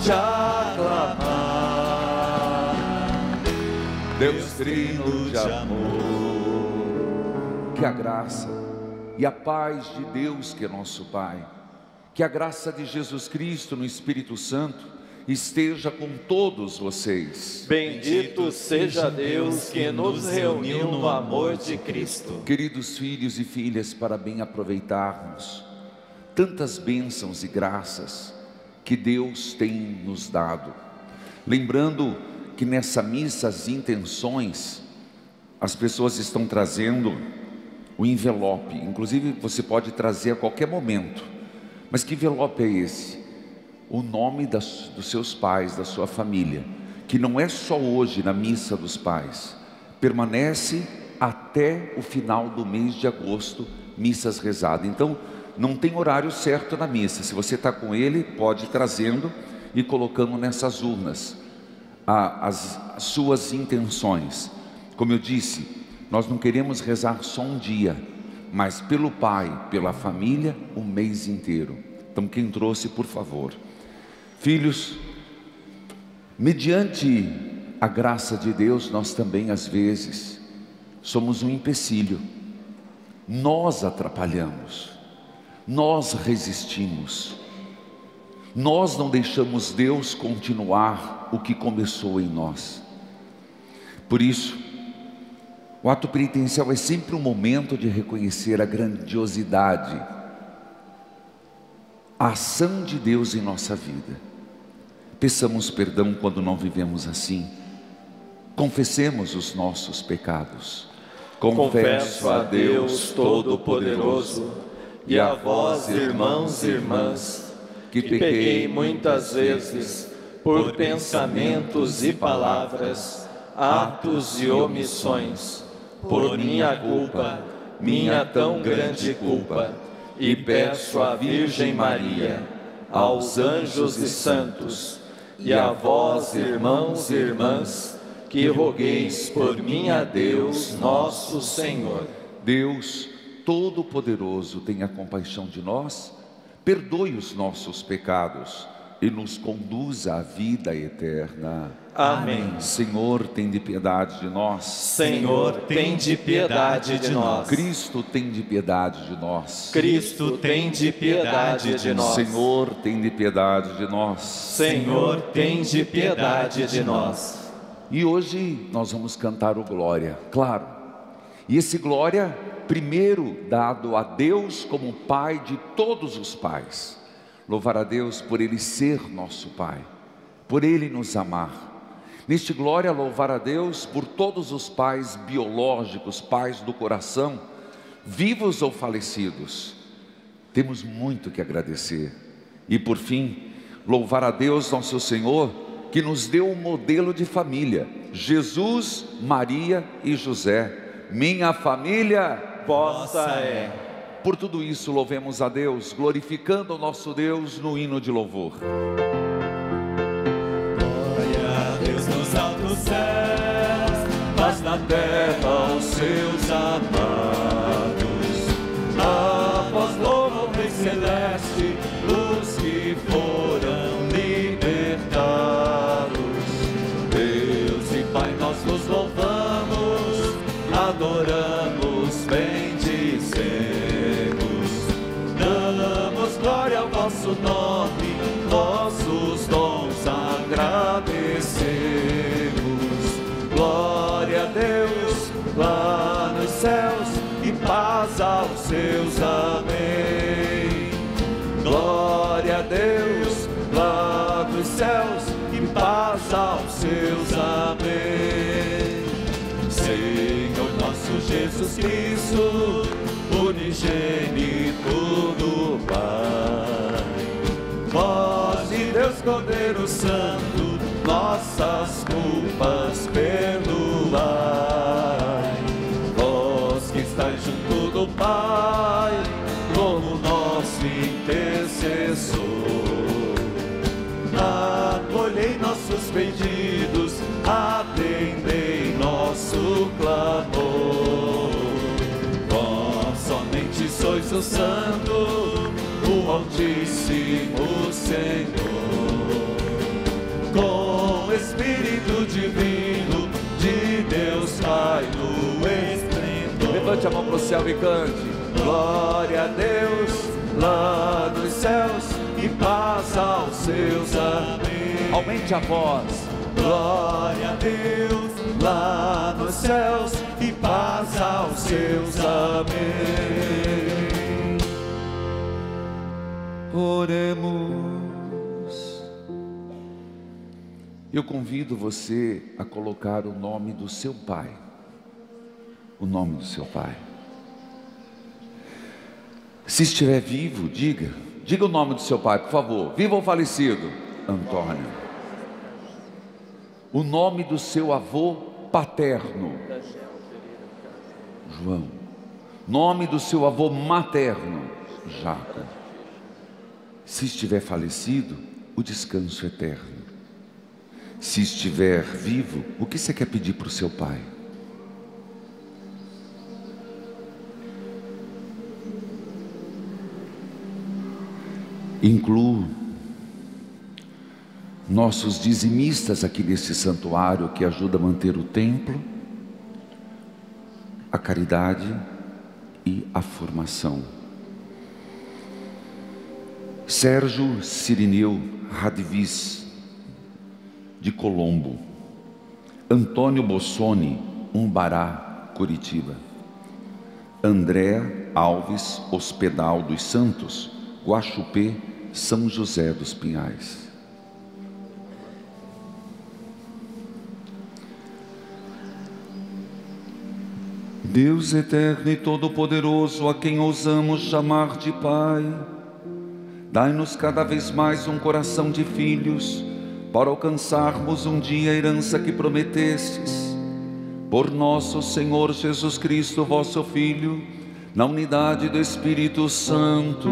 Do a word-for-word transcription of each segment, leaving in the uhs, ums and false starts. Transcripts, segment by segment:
te aclamar. Deus trino de amor. Que a graça e a paz de Deus, que é nosso Pai, que a graça de Jesus Cristo no Espírito Santo esteja com todos vocês. Bendito seja Deus que nos reuniu no amor de Cristo. Queridos filhos e filhas, para bem aproveitarmos tantas bênçãos e graças que Deus tem nos dado, lembrando que nessa missa as intenções, as pessoas estão trazendo o envelope, inclusive você pode trazer a qualquer momento. Mas que envelope é esse? O nome das, dos seus pais, da sua família, que não é só hoje na missa dos pais, permanece até o final do mês de agosto, missas rezadas. Então não tem horário certo na missa. Se você está com ele, pode ir trazendo e colocando nessas urnas a, as, as suas intenções. Como eu disse, nós não queremos rezar só um dia, mas pelo pai, pela família, o mês inteiro. Então quem trouxe, por favor. Filhos, mediante a graça de Deus, nós também às vezes somos um empecilho. Nós atrapalhamos, nós resistimos, nós não deixamos Deus continuar o que começou em nós. Por isso, o ato penitencial é sempre um momento de reconhecer a grandiosidade, a ação de Deus em nossa vida. Peçamos perdão quando não vivemos assim. Confessemos os nossos pecados. Confesso a Deus Todo-Poderoso e a vós, irmãos e irmãs, que pequei muitas vezes por pensamentos e palavras, atos e omissões, por minha culpa, minha tão grande culpa, e peço à Virgem Maria, aos anjos e santos, e a vós, irmãos e irmãs, que rogueis por mim a Deus, nosso Senhor. Deus Todo-Poderoso, tenha compaixão de nós, perdoe os nossos pecados e nos conduza à vida eterna. Amém. Senhor, tem de piedade de nós. Senhor, tem de piedade de nós. Cristo, tem de piedade de nós. Cristo, tem de piedade de nós. Senhor, tem de piedade de nós. Senhor, tem de piedade de nós. E hoje nós vamos cantar o Glória, claro. E esse Glória, primeiro dado a Deus como Pai de todos os pais. Louvar a Deus por Ele ser nosso Pai, por Ele nos amar. Neste Glória, louvar a Deus por todos os pais biológicos, pais do coração, vivos ou falecidos. Temos muito que agradecer. E por fim, louvar a Deus nosso Senhor, que nos deu um modelo de família, Jesus, Maria e José. Minha família vossa é. Por tudo isso, louvemos a Deus, glorificando o nosso Deus no hino de louvor. Nos altos céus, paz na terra aos seus amados. A vós louva o Rei Celeste, os que foram libertados. Deus e Pai, nós vos louvamos, adoramos, bendizemos. Damos glória ao vosso nome, vossos dons agradecemos. Glória a Deus lá nos céus e paz aos seus, amém. Glória a Deus lá nos céus e paz aos seus, amém. Senhor nosso Jesus Cristo, unigênito do Pai, voz de Deus Cordeiro Santo, nossas culpas perdoai. Vós que estáis junto do Pai, como nosso intercessor, acolhei nossos pedidos, atendei nosso clamor. Vós somente sois o Santo, o Altíssimo Senhor. Espírito divino de Deus Pai no esplendor. Levante a mão para o céu e cante. Glória a Deus lá nos céus e paz aos seus amém. Aumente a voz. Glória a Deus lá nos céus e paz aos seus amém. Oremos. Eu convido você a colocar o nome do seu pai. O nome do seu pai. Se estiver vivo, diga. Diga o nome do seu pai, por favor. Vivo ou falecido? Antônio. O nome do seu avô paterno? João. Nome do seu avô materno? Jacob. Se estiver falecido, o descanso eterno. Se estiver vivo, o que você quer pedir para o seu pai? Incluo nossos dizimistas aqui nesse santuário que ajuda a manter o templo, a caridade e a formação. Sérgio Cirineu Radvis, de Colombo. Antônio Bossoni, Umbará, Curitiba. André Alves Hospedal dos Santos, Guaxupé, São José dos Pinhais. Deus eterno e todo-poderoso, a quem ousamos chamar de Pai, dai-nos cada vez mais um coração de filhos, para alcançarmos um dia a herança que prometestes. Por nosso Senhor Jesus Cristo, vosso Filho, na unidade do Espírito Santo.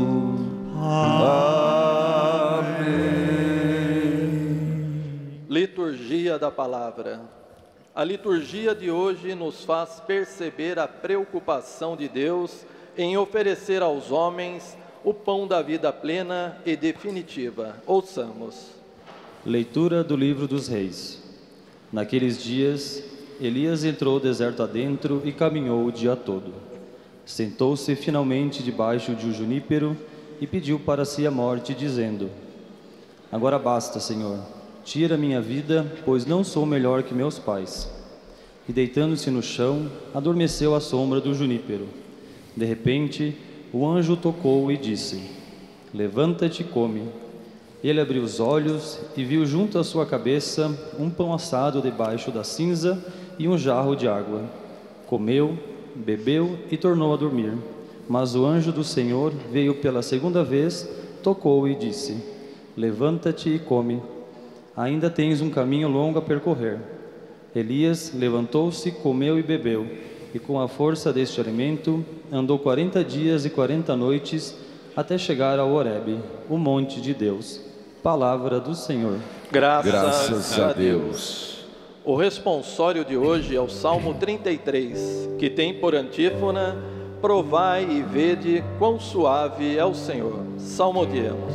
Amém. Liturgia da Palavra. A liturgia de hoje nos faz perceber a preocupação de Deus em oferecer aos homens o pão da vida plena e definitiva. Ouçamos. Leitura do livro dos Reis. Naqueles dias, Elias entrou o deserto adentro e caminhou o dia todo. Sentou-se finalmente debaixo de um junípero e pediu para si a morte, dizendo: Agora basta, Senhor, tira minha vida, pois não sou melhor que meus pais. E deitando-se no chão, adormeceu à sombra do junípero. De repente, o anjo tocou e disse: Levanta-te e come. Ele abriu os olhos e viu junto à sua cabeça um pão assado debaixo da cinza e um jarro de água. Comeu, bebeu e tornou a dormir. Mas o anjo do Senhor veio pela segunda vez, tocou e disse: Levanta-te e come. Ainda tens um caminho longo a percorrer. Elias levantou-se, comeu e bebeu, e com a força deste alimento andou quarenta dias e quarenta noites até chegar ao Horebe, o monte de Deus. Palavra do Senhor. Graças, Graças a Deus. O responsório de hoje é o Salmo trinta e três, que tem por antífona: Provai e vede quão suave é o Senhor. Salmodiemos.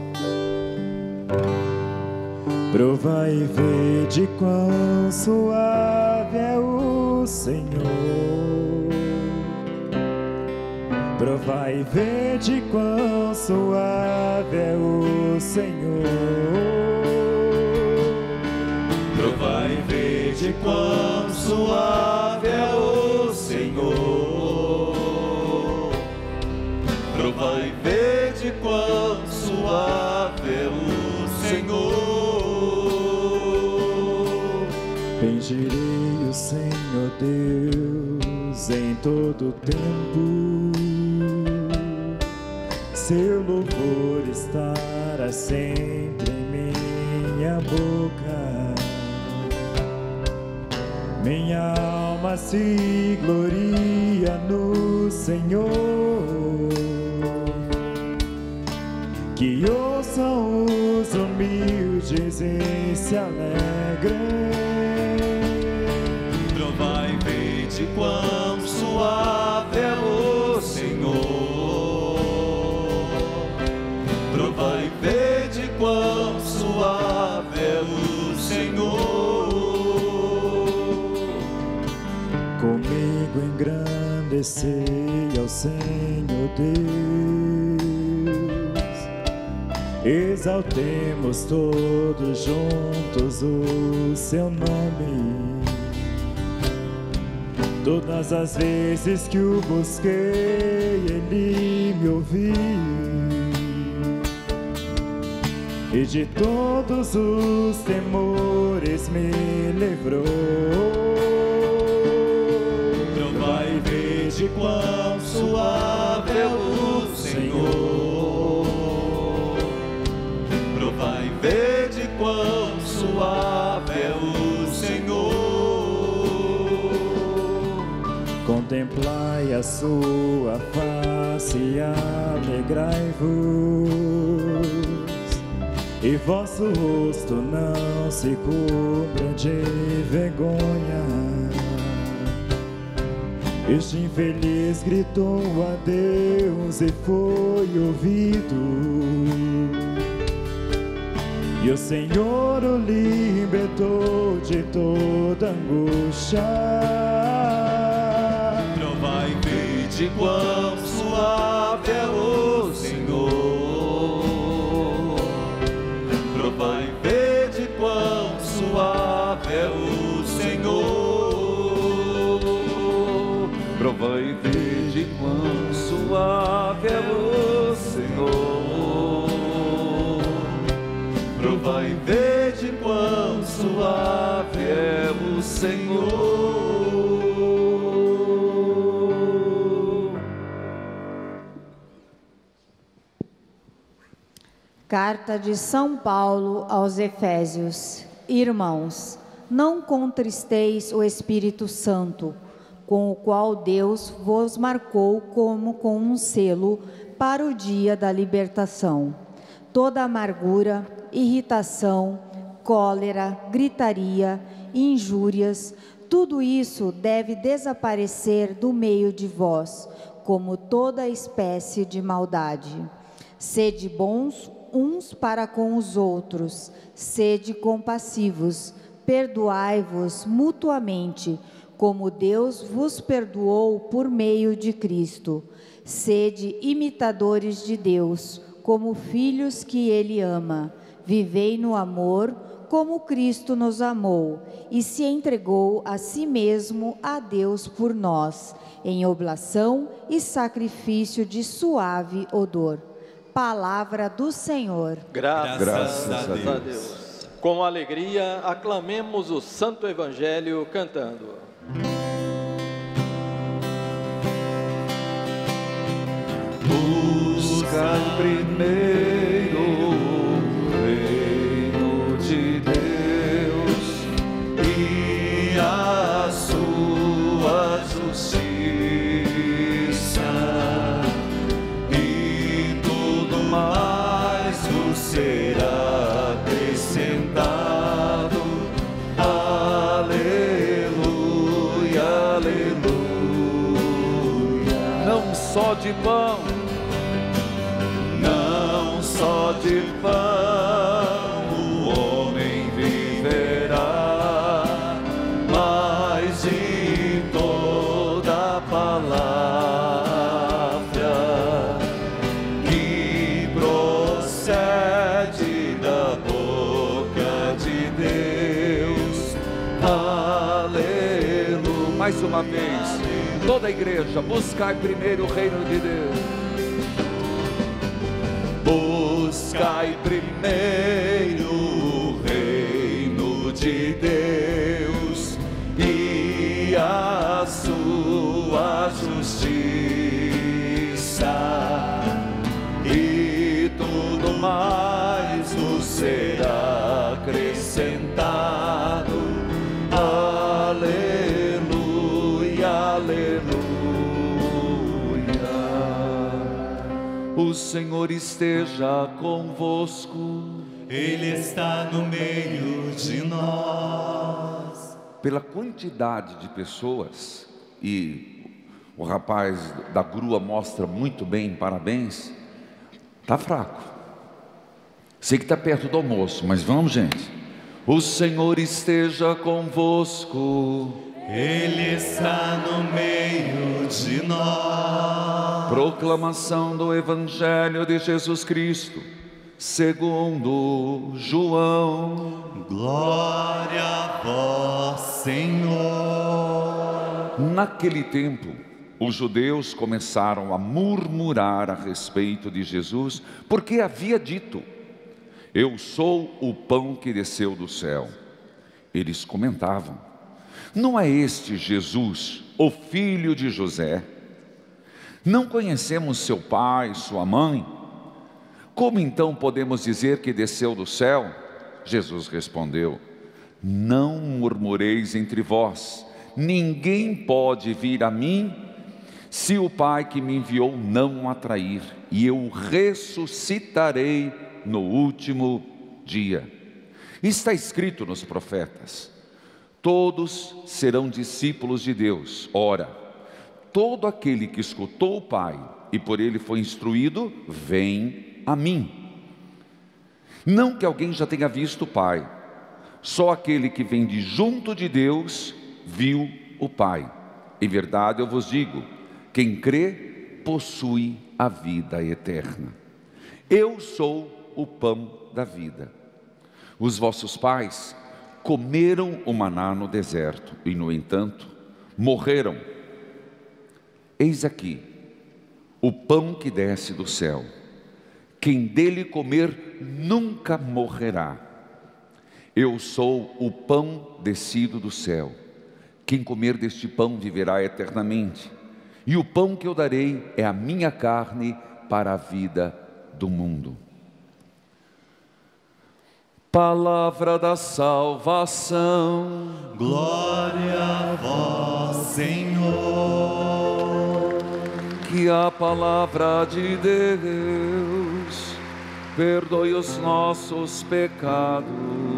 Provai e vede quão suave é o Senhor. Provai e vede quão suave é o Senhor. Provai e vede quão suave é o Senhor. Provai e vede quão suave é o Senhor. Bendirei o Senhor Deus em todo tempo. Seu louvor estará sempre em minha boca. Minha alma se gloria no Senhor. Que ouçam os humildes e se alegrem. Provai e vede quão suave é o Senhor. Provai e vede quão suave é o Senhor. oferecei ao Senhor Deus. Exaltemos todos juntos o seu nome. Todas as vezes que o busquei, Ele me ouviu, e de todos os temores me livrou. Provai e vede quão suave é o Senhor. Provai e vede quão suave é o Senhor. Contemplai a sua face e alegrai-vos, e vosso rosto não se cubra de vergonha. Este infeliz gritou a Deus e foi ouvido, e o Senhor o libertou de toda angústia. Provai e vede quão suave é o Senhor. Provai e vede quão suave é o Senhor. Provai e vede quão suave é o Senhor. Provai e vede quão suave é o Senhor. Carta de São Paulo aos Efésios. Irmãos, não contristeis o Espírito Santo, com o qual Deus vos marcou como com um selo para o dia da libertação. Toda amargura, irritação, cólera, gritaria, injúrias, tudo isso deve desaparecer do meio de vós, como toda espécie de maldade. Sede bons uns para com os outros, sede compassivos, perdoai-vos mutuamente, como Deus vos perdoou por meio de Cristo. Sede imitadores de Deus, como filhos que Ele ama. Vivei no amor, como Cristo nos amou, e se entregou a si mesmo a Deus por nós, em oblação e sacrifício de suave odor. Palavra do Senhor. Graças, Graças a, a Deus. Deus. a Deus. Com alegria, aclamemos o Santo Evangelho cantando. Buscai primeiro o reino de Deus E a sua justiça, e tudo mais vos será acrescentado. Aleluia, aleluia. não só de pão, Não só de pão o homem viverá, mas de toda palavra que procede da boca de Deus. Aleluia. mais uma vez, toda a igreja, buscai primeiro o reino de Deus. Buscai primeiro o reino de Deus e a sua justiça, e tudo mais vos será acrescentado. Aleluia, aleluia. O Senhor esteja convosco. Ele está no meio de nós. Pela quantidade de pessoas, e o rapaz da grua mostra muito bem, parabéns, tá fraco. Sei que está perto do almoço, mas vamos, gente. O Senhor esteja convosco. Ele está no meio de nós. Proclamação do Evangelho de Jesus Cristo, segundo João. Glória a vós, Senhor. Naquele tempo, os judeus começaram a murmurar a respeito de Jesus, porque havia dito: eu sou o pão que desceu do céu. Eles comentavam: não é este Jesus, o filho de José? Não conhecemos seu pai, sua mãe? Como então podemos dizer que desceu do céu? Jesus respondeu: não murmureis entre vós. Ninguém pode vir a mim se o Pai que me enviou não o atrair, e eu o ressuscitarei no último dia. Está escrito nos profetas: todos serão discípulos de Deus. Ora, todo aquele que escutou o Pai e por ele foi instruído, vem a mim. Não que alguém já tenha visto o Pai, só aquele que vem de junto de Deus viu o Pai. Em verdade eu vos digo, quem crê possui a vida eterna. Eu sou o pão da vida. Os vossos pais comeram o maná no deserto e, no entanto, morreram. Eis aqui o pão que desce do céu. Quem dele comer nunca morrerá. Eu sou o pão descido do céu. Quem comer deste pão viverá eternamente. E o pão que eu darei é a minha carne para a vida do mundo. Palavra da salvação. Glória a vós, Senhor. Que a palavra de Deus perdoe os nossos pecados.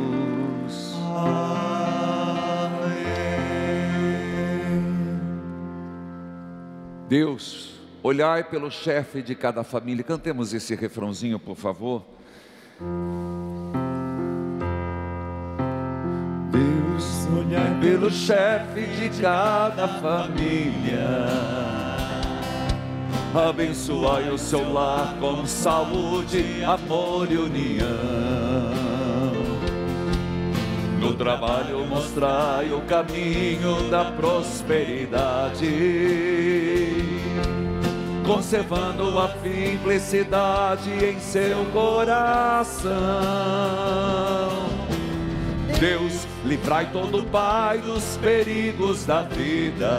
Deus, olhai pelo chefe de cada família. Cantemos esse refrãozinho, por favor. Deus, olhai pelo chefe de cada família. Abençoai o seu lar com saúde, amor e união. No trabalho mostrai o caminho da prosperidade, conservando a simplicidade em seu coração. Deus, livrai todo pai dos perigos da vida,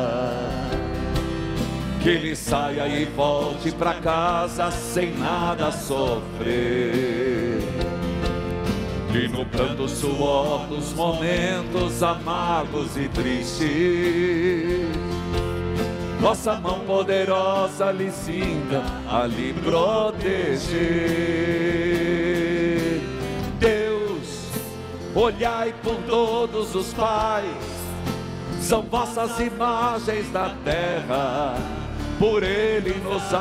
que ele saia e volte para casa sem nada sofrer. E no pranto suor dos momentos amargos e tristes, nossa mão poderosa lhe sinta a lhe proteger. Deus, olhai por todos os pais, são vossas imagens da terra, por ele nos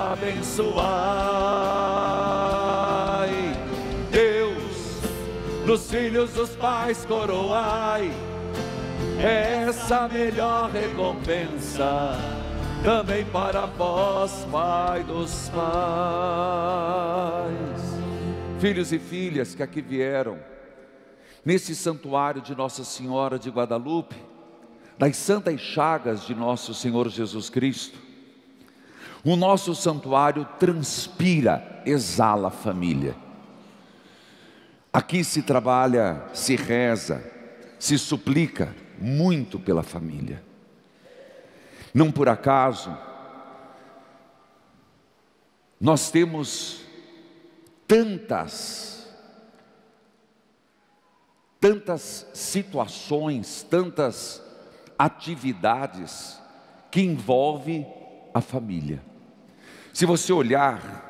abençoai. Deus, nos filhos dos pais coroai essa melhor recompensa, também para vós, Pai dos pais. Filhos e filhas que aqui vieram, nesse santuário de Nossa Senhora de Guadalupe, das santas chagas de nosso Senhor Jesus Cristo, o nosso santuário transpira, exala família. Aqui se trabalha, se reza, se suplica muito pela família. Não por acaso, nós temos tantas, tantas situações, tantas atividades que envolvem a família. Se você olhar,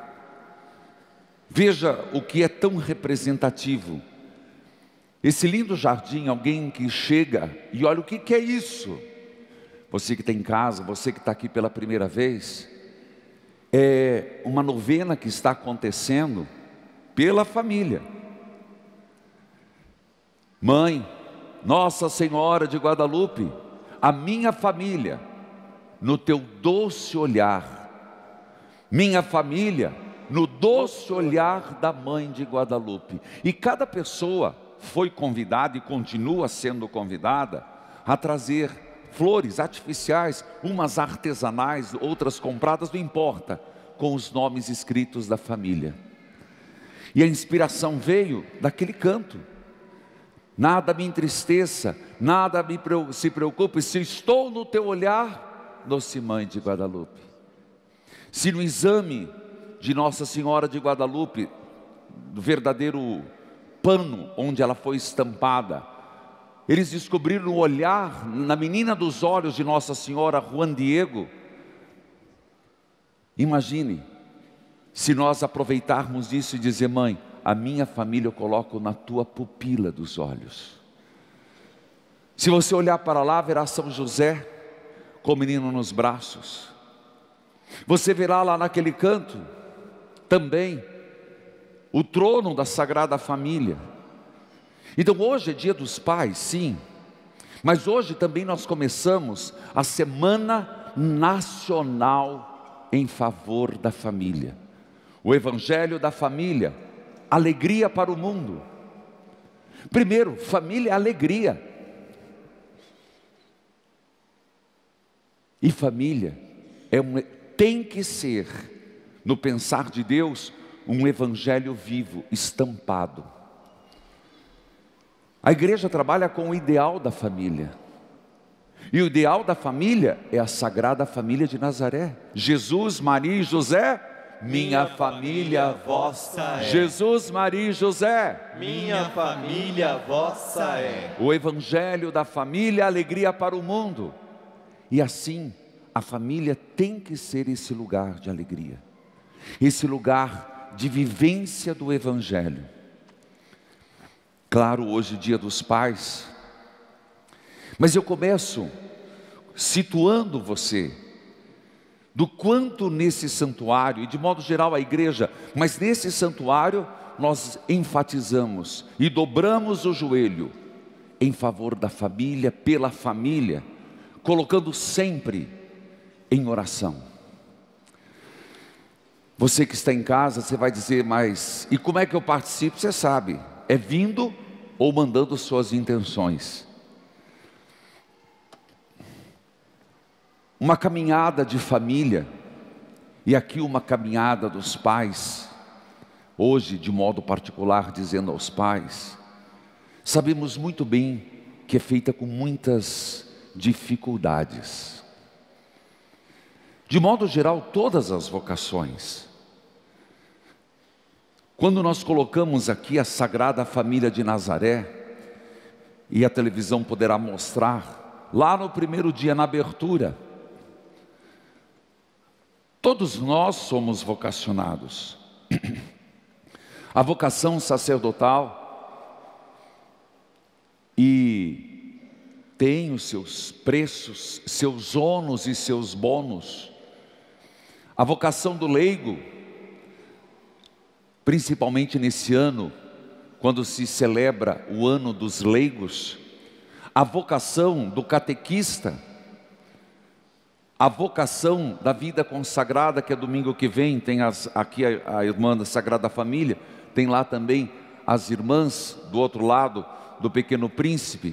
veja o que é tão representativo. Esse lindo jardim, alguém que chega e olha, o que, que é isso? Você que está em casa, você que está aqui pela primeira vez, é uma novena que está acontecendo pela família. Mãe, Nossa Senhora de Guadalupe, a minha família no teu doce olhar, minha família no doce olhar da mãe de Guadalupe. E cada pessoa foi convidada e continua sendo convidada a trazer flores artificiais, umas artesanais, outras compradas, não importa, com os nomes escritos da família. E a inspiração veio daquele canto: nada me entristeça, nada me se preocupe, se estou no teu olhar, doce mãe de Guadalupe. Se no exame de Nossa Senhora de Guadalupe, do verdadeiro pano onde ela foi estampada, eles descobriram no olhar, na menina dos olhos de Nossa Senhora, Juan Diego. Imagine, se nós aproveitarmos isso e dizer: mãe, a minha família eu coloco na tua pupila dos olhos. Se você olhar para lá, verá São José com o menino nos braços. Você verá lá naquele canto também o trono da Sagrada Família. Então hoje é dia dos pais, sim, mas hoje também nós começamos a Semana Nacional em favor da família. O Evangelho da Família, alegria para o mundo. Primeiro, família é alegria. E família é um, tem que ser, no pensar de Deus, um evangelho vivo, estampado. A igreja trabalha com o ideal da família. E o ideal da família é a Sagrada Família de Nazaré. Jesus, Maria e José, minha família vossa é. Jesus, Maria e José, minha família vossa é. O evangelho da família, alegria para o mundo. E assim, a família tem que ser esse lugar de alegria, esse lugar de vivência do evangelho. Claro, hoje é dia dos pais, mas eu começo situando você do quanto nesse santuário, e de modo geral a igreja, mas nesse santuário nós enfatizamos e dobramos o joelho em favor da família, pela família, colocando sempre em oração. Você que está em casa, você vai dizer: mas e como é que eu participo? Você sabe, é vindo ou mandando suas intenções. Uma caminhada de família, e aqui uma caminhada dos pais, hoje de modo particular dizendo aos pais, sabemos muito bem que é feita com muitas dificuldades. De modo geral, todas as vocações. Quando nós colocamos aqui a Sagrada Família de Nazaré, e a televisão poderá mostrar, lá no primeiro dia, na abertura, todos nós somos vocacionados. A vocação sacerdotal, e tem os seus preços, seus ônus e seus bônus. A vocação do leigo, principalmente nesse ano, quando se celebra o ano dos leigos. A vocação do catequista, a vocação da vida consagrada, que é domingo que vem, tem as, aqui a, a irmã da Sagrada Família, tem lá também as irmãs do outro lado do Pequeno Príncipe.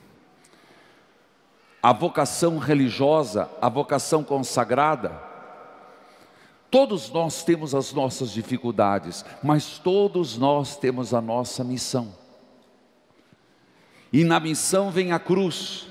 A vocação religiosa, a vocação consagrada. Todos nós temos as nossas dificuldades, mas todos nós temos a nossa missão. E na missão vem a cruz.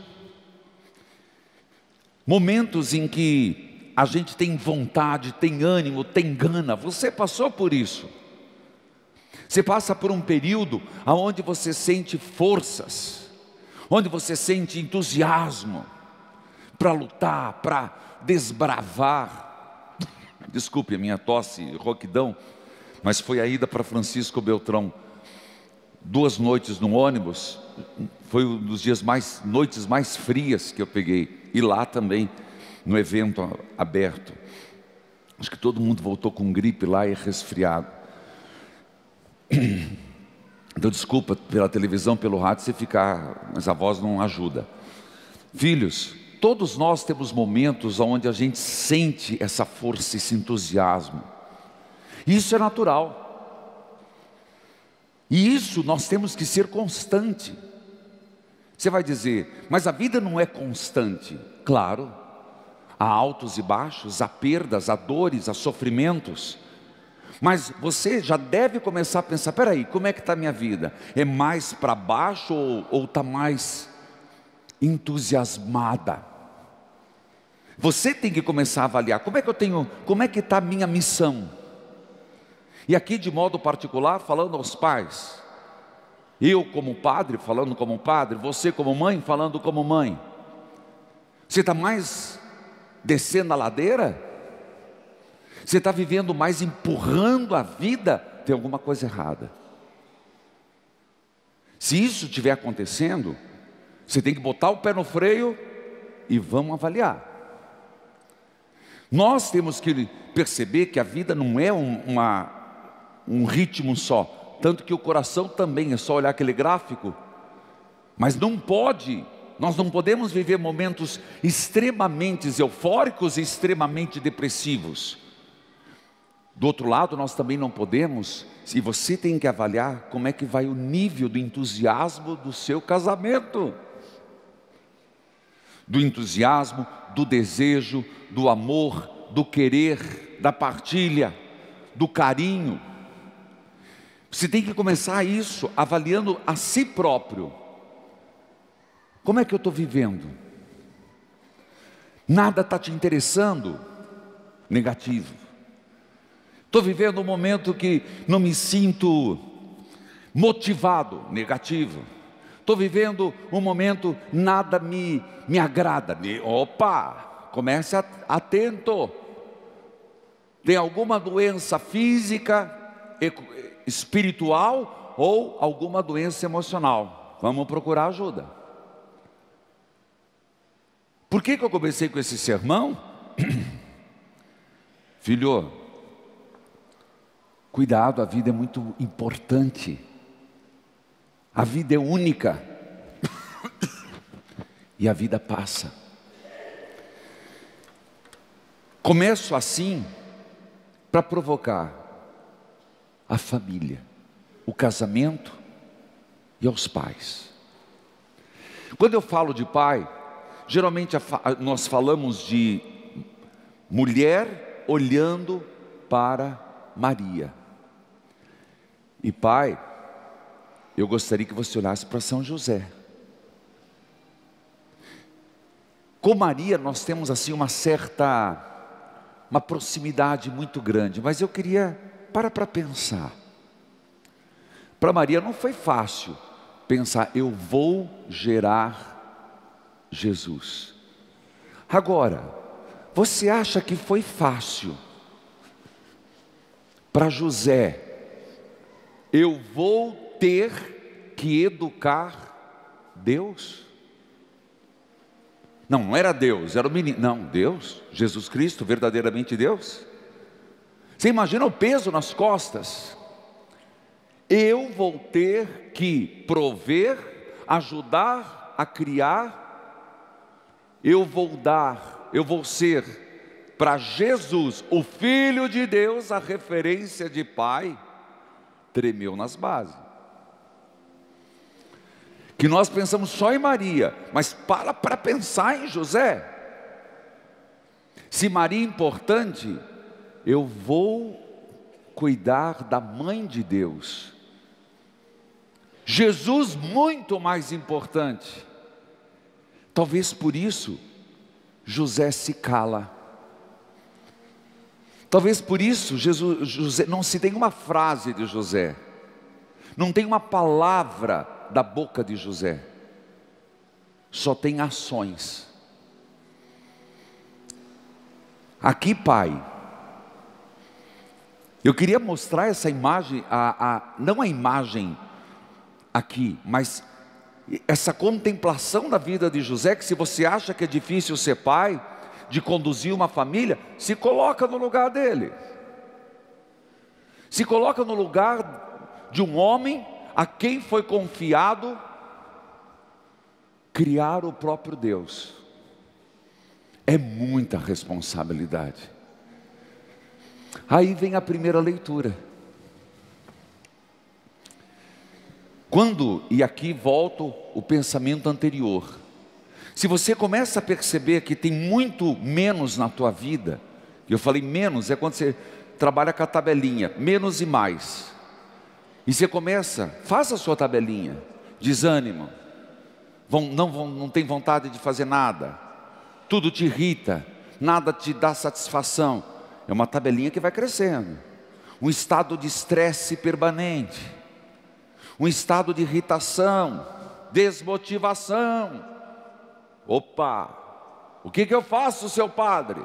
Momentos em que a gente tem vontade, tem ânimo, tem gana. Você passou por isso. Você passa por um período onde você sente forças, onde você sente entusiasmo para lutar, para desbravar. Desculpe a minha tosse, rouquidão, mas foi a ida para Francisco Beltrão. Duas noites no ônibus, foi um dos dias mais, noites mais frias que eu peguei. E lá também, no evento aberto. Acho que todo mundo voltou com gripe lá e resfriado. Então desculpa pela televisão, pelo rádio, você ficar, mas a voz não ajuda. Filhos, todos nós temos momentos onde a gente sente essa força, esse entusiasmo. Isso é natural. E isso nós temos que ser constante. Você vai dizer, mas a vida não é constante. Claro, há altos e baixos, há perdas, há dores, há sofrimentos. Mas você já deve começar a pensar, peraí, como é que está a minha vida? É mais para baixo ou está mais entusiasmada? Você tem que começar a avaliar, como é que eu tenho, como é que está a minha missão? E aqui de modo particular, falando aos pais, eu como padre, falando como padre, você como mãe, falando como mãe. Você está mais descendo a ladeira? Você está vivendo mais empurrando a vida? Tem alguma coisa errada. Se isso estiver acontecendo, você tem que botar o pé no freio e vamos avaliar. Nós temos que perceber que a vida não é um, uma, um ritmo só. Tanto que o coração também, é só olhar aquele gráfico. Mas não pode, nós não podemos viver momentos extremamente eufóricos e extremamente depressivos. Do outro lado, nós também não podemos, e você tem que avaliar como é que vai o nível do entusiasmo do seu casamento. Do entusiasmo, do desejo, do amor, do querer, da partilha, do carinho. Você tem que começar isso avaliando a si próprio. Como é que eu estou vivendo? Nada está te interessando? Negativo. Estou vivendo um momento que não me sinto motivado? Negativo. Estou vivendo um momento, nada me, me agrada. Opa, comece a, atento. Tem alguma doença física, espiritual ou alguma doença emocional? Vamos procurar ajuda. Por que que eu comecei com esse sermão? Filho, cuidado, a vida é muito importante. A vida é única. E a vida passa. Começo assim para provocar a família, o casamento e aos pais. Quando eu falo de pai, geralmente nós falamos de mulher olhando para Maria. E pai, eu gostaria que você olhasse para São José. Com Maria nós temos assim uma certa, uma proximidade muito grande, mas eu queria parar para pensar. Para Maria não foi fácil pensar, eu vou gerar Jesus. Agora, você acha que foi fácil para José, eu vou ter que educar Deus? Não, não era Deus, era o menino. Não, Deus, Jesus Cristo, verdadeiramente Deus. Você imagina o peso nas costas? Eu vou ter que prover, ajudar a criar. Eu vou dar, eu vou ser para Jesus, o Filho de Deus, a referência de pai. Tremeu nas bases. Que nós pensamos só em Maria, mas para para pensar em José. Se Maria é importante, eu vou cuidar da mãe de Deus. Jesus muito mais importante. Talvez por isso José se cala. Talvez por isso Jesus, José, não se tem uma frase de José, não tem uma palavra da boca de José, só tem ações. Aqui, pai, eu queria mostrar essa imagem, a, a, não a imagem aqui, mas essa contemplação da vida de José, que se você acha que é difícil ser pai, de conduzir uma família, se coloca no lugar dele. Se coloca no lugar de um homem a quem foi confiado criar o próprio Deus. É muita responsabilidade. Aí vem a primeira leitura. Quando, e aqui volto o pensamento anterior, se você começa a perceber que tem muito menos na tua vida, eu falei menos, é quando você trabalha com a tabelinha, menos e mais, e você começa, faça a sua tabelinha, desânimo, vão, não, vão, não tem vontade de fazer nada, tudo te irrita, nada te dá satisfação, é uma tabelinha que vai crescendo, um estado de estresse permanente, um estado de irritação, desmotivação. Opa, o que que eu faço, seu padre?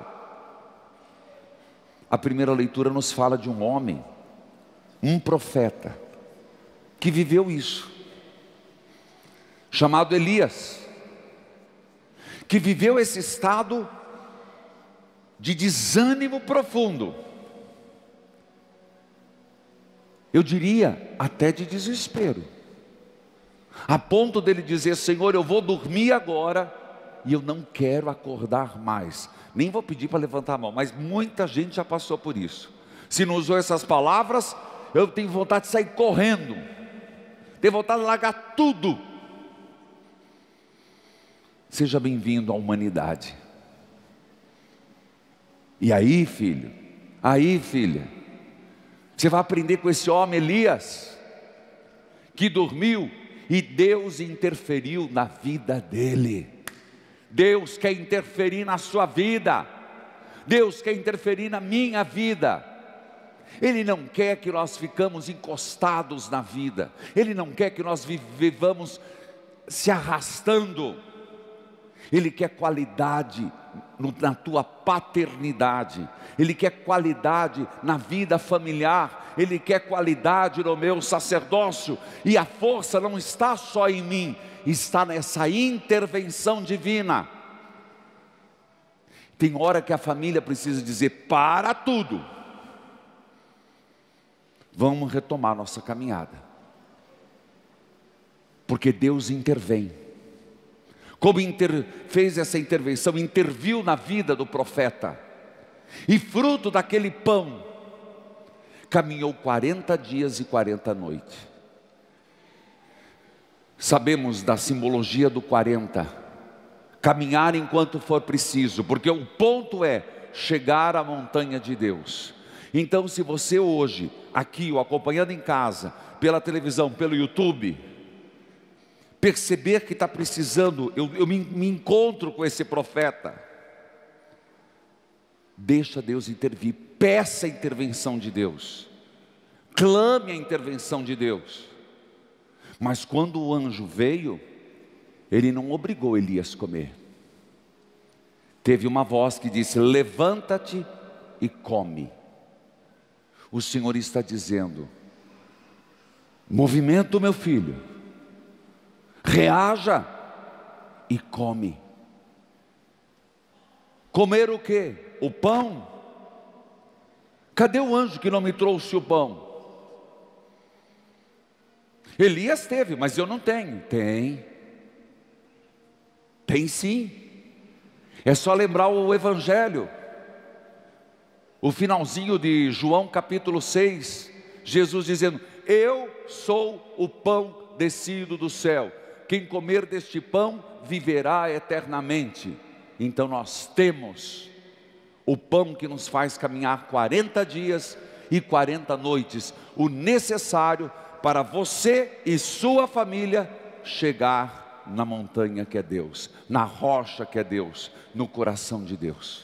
A primeira leitura nos fala de um homem, um profeta, que viveu isso, chamado Elias, que viveu esse estado de desânimo profundo, eu diria até de desespero, a ponto dele dizer: Senhor, eu vou dormir agora e eu não quero acordar mais. Nem vou pedir para levantar a mão, mas muita gente já passou por isso. Se não usou essas palavras, eu tenho vontade de sair correndo, tenho vontade de largar tudo. Seja bem-vindo à humanidade. E aí, filho, aí, filha, você vai aprender com esse homem Elias, que dormiu e Deus interferiu na vida dele. Deus quer interferir na sua vida, Deus quer interferir na minha vida. Ele não quer que nós ficamos encostados na vida, Ele não quer que nós vivamos se arrastando. Ele quer qualidade na tua paternidade, Ele quer qualidade na vida familiar, Ele quer qualidade no meu sacerdócio. E a força não está só em mim, está nessa intervenção divina. Tem hora que a família precisa dizer: para tudo, vamos retomar nossa caminhada, porque Deus intervém. Como inter, fez essa intervenção, interviu na vida do profeta, e fruto daquele pão, caminhou quarenta dias e quarenta noites. Sabemos da simbologia do quarenta, caminhar enquanto for preciso, porque o ponto é chegar à montanha de Deus. Então, se você hoje, aqui, ou acompanhando em casa, pela televisão, pelo YouTube, perceber que está precisando, eu, eu me, me encontro com esse profeta, deixa Deus intervir, peça a intervenção de Deus, clame a intervenção de Deus. Mas quando o anjo veio, ele não obrigou Elias a comer. Teve uma voz que disse: levanta-te e come. O Senhor está dizendo: movimento, meu filho, reaja e come. Comer o quê? O pão? Cadê o anjo que não me trouxe o pão? Elias teve, mas eu não tenho. Tem, tem sim. É só lembrar o evangelho, o finalzinho de João capítulo seis, Jesus dizendo: eu sou o pão descido do céu, quem comer deste pão viverá eternamente. Então nós temos o pão que nos faz caminhar quarenta dias e quarenta noites, o necessário para você e sua família chegar na montanha que é Deus, na rocha que é Deus, no coração de Deus.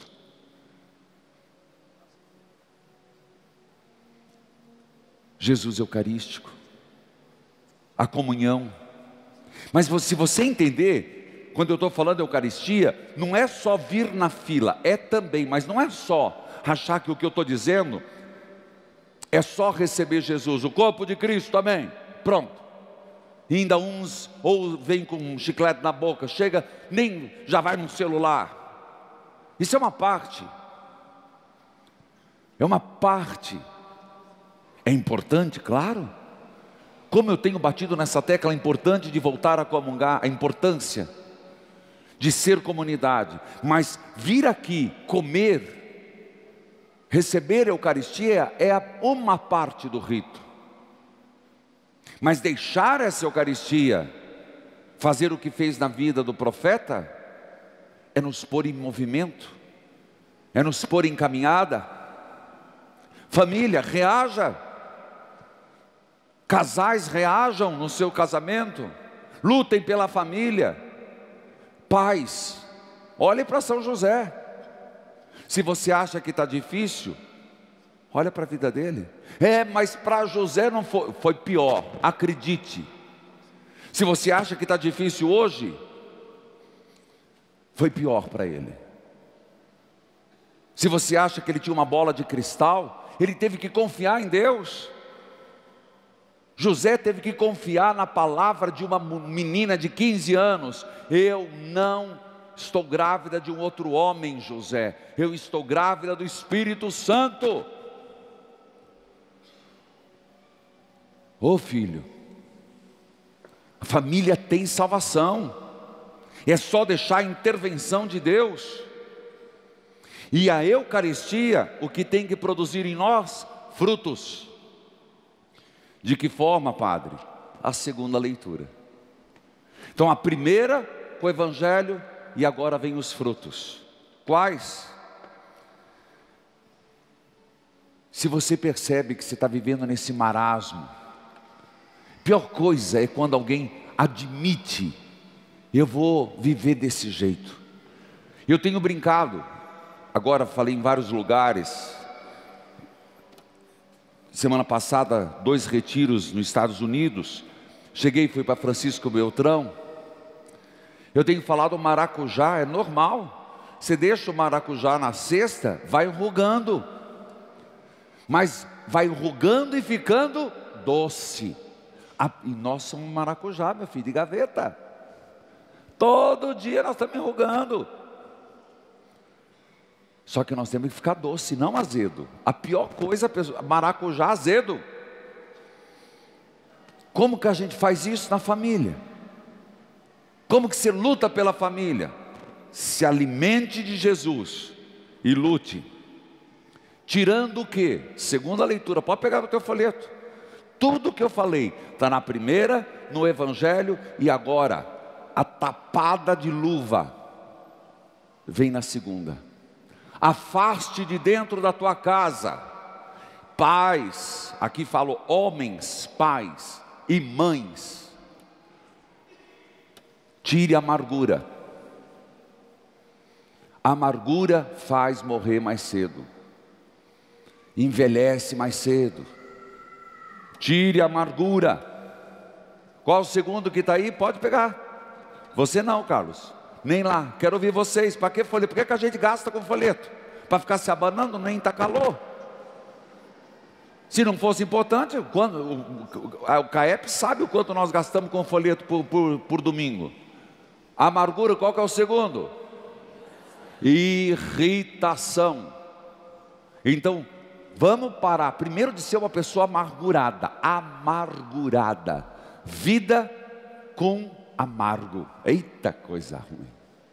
Jesus Eucarístico, a comunhão. Mas se você entender, quando eu estou falando de Eucaristia, não é só vir na fila, é também, mas não é só achar que o que eu estou dizendo é só receber Jesus, o corpo de Cristo, amém, pronto. E ainda uns, ou vem com um chiclete na boca, chega, nem, já vai no celular. Isso é uma parte, é uma parte, é importante, claro. Como eu tenho batido nessa tecla, é importante de voltar a comungar, a importância de ser comunidade, mas vir aqui comer, receber a Eucaristia é uma parte do rito. Mas deixar essa Eucaristia, fazer o que fez na vida do profeta, é nos pôr em movimento, é nos pôr em caminhada. Família, reaja. Casais, reajam no seu casamento, lutem pela família. Pais, olhem para São José. Se você acha que está difícil, olha para a vida dele. É, mas para José não foi, foi pior, acredite. Se você acha que está difícil hoje, foi pior para ele. Se você acha que ele tinha uma bola de cristal, ele teve que confiar em Deus. José teve que confiar na palavra de uma menina de quinze anos. Eu não estou grávida de um outro homem, José. Eu estou grávida do Espírito Santo. Ô filho, a família tem salvação. É só deixar a intervenção de Deus. E a Eucaristia, o que tem que produzir em nós? Frutos. De que forma, Padre? A segunda leitura. Então a primeira, o Evangelho, e agora vem os frutos. Quais? Se você percebe que você está vivendo nesse marasmo, pior coisa é quando alguém admite: eu vou viver desse jeito. Eu tenho brincado, agora falei em vários lugares. Semana passada, dois retiros nos Estados Unidos. Cheguei e fui para Francisco Beltrão. Eu tenho falado, o maracujá é normal. Você deixa o maracujá na cesta, vai enrugando. Mas vai enrugando e ficando doce. Ah, e nós somos maracujá, meu filho, de gaveta. Todo dia nós estamos enrugando. Só que nós temos que ficar doce, não azedo. A pior coisa, maracujá azedo. Como que a gente faz isso na família? Como que você luta pela família? Se alimente de Jesus e lute. Tirando o quê? Segunda leitura, pode pegar no teu folheto. Tudo que eu falei está na primeira, no Evangelho, e agora a tapada de luva vem na segunda. Afaste de dentro da tua casa, pais, aqui falo homens, pais e mães, tire a amargura. A amargura faz morrer mais cedo, envelhece mais cedo. Tire a amargura. Qual o segundo que está aí? Pode pegar. Você não, Carlos. Nem lá, quero ouvir vocês. Para que folheto? Por que, que a gente gasta com folheto? Para ficar se abanando? Nem está calor. Se não fosse importante, quando, o, o, o CAEP sabe o quanto nós gastamos com folheto por, por, por domingo. A amargura, qual que é o segundo? Irritação. Então, vamos parar primeiro de ser uma pessoa amargurada. Amargurada. Vida com amargo. Eita coisa ruim.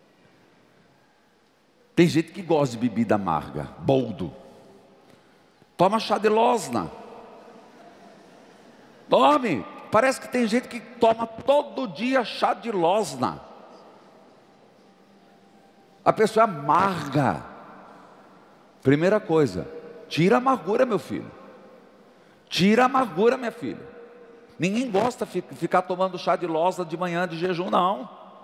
Tem gente que gosta de bebida amarga, boldo. Toma chá de losna. Tome. Parece que tem gente que toma todo dia chá de losna. A pessoa é amarga. Primeira coisa, tira a amargura, meu filho. Tira a amargura, minha filha. Ninguém gosta de ficar tomando chá de losna de manhã de jejum, não.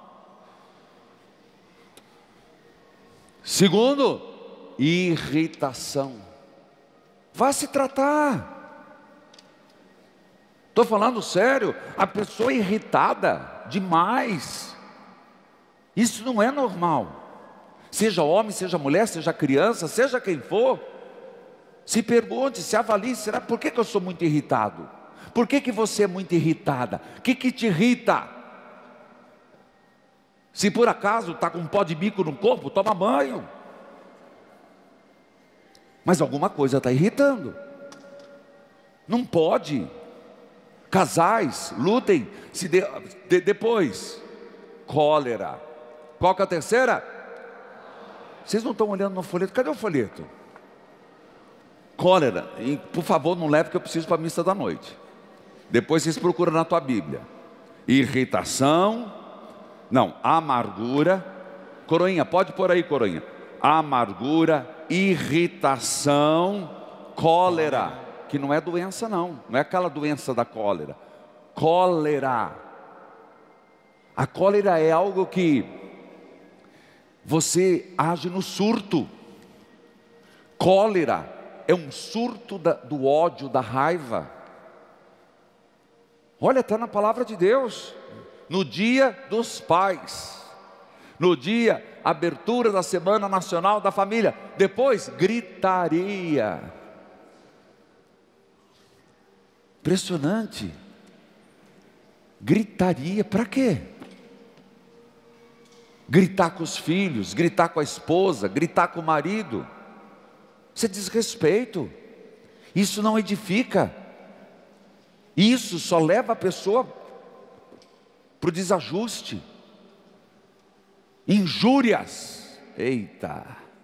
Segundo, irritação. Vá se tratar. Estou falando sério. A pessoa é irritada demais. Isso não é normal. Seja homem, seja mulher, seja criança, seja quem for. Se pergunte, se avalie, será por que, que eu sou muito irritado? Por que, que você é muito irritada? O que, que te irrita? Se por acaso está com um pó de bico no corpo, toma banho. Mas alguma coisa está irritando. Não pode. Casais, lutem. Se de, de, depois, cólera. Qual que é a terceira? Vocês não estão olhando no folheto? Cadê o folheto? Cólera. E, por favor, não leve que eu preciso para a missa da noite. Depois vocês procuram na tua Bíblia. Irritação. Não, amargura. Coroinha, pode pôr aí, coroinha. Amargura, irritação, cólera. Que não é doença não. Não é aquela doença da cólera. Cólera. A cólera é algo que você age no surto. Cólera é um surto da, do ódio, da raiva. Olha, está na palavra de Deus. No dia dos pais, no dia, abertura da Semana Nacional da Família. Depois, gritaria. Impressionante. Gritaria, para quê? Gritar com os filhos, gritar com a esposa, gritar com o marido. Isso é desrespeito. Isso não edifica. Isso só leva a pessoa para o desajuste. Injúrias. Eita.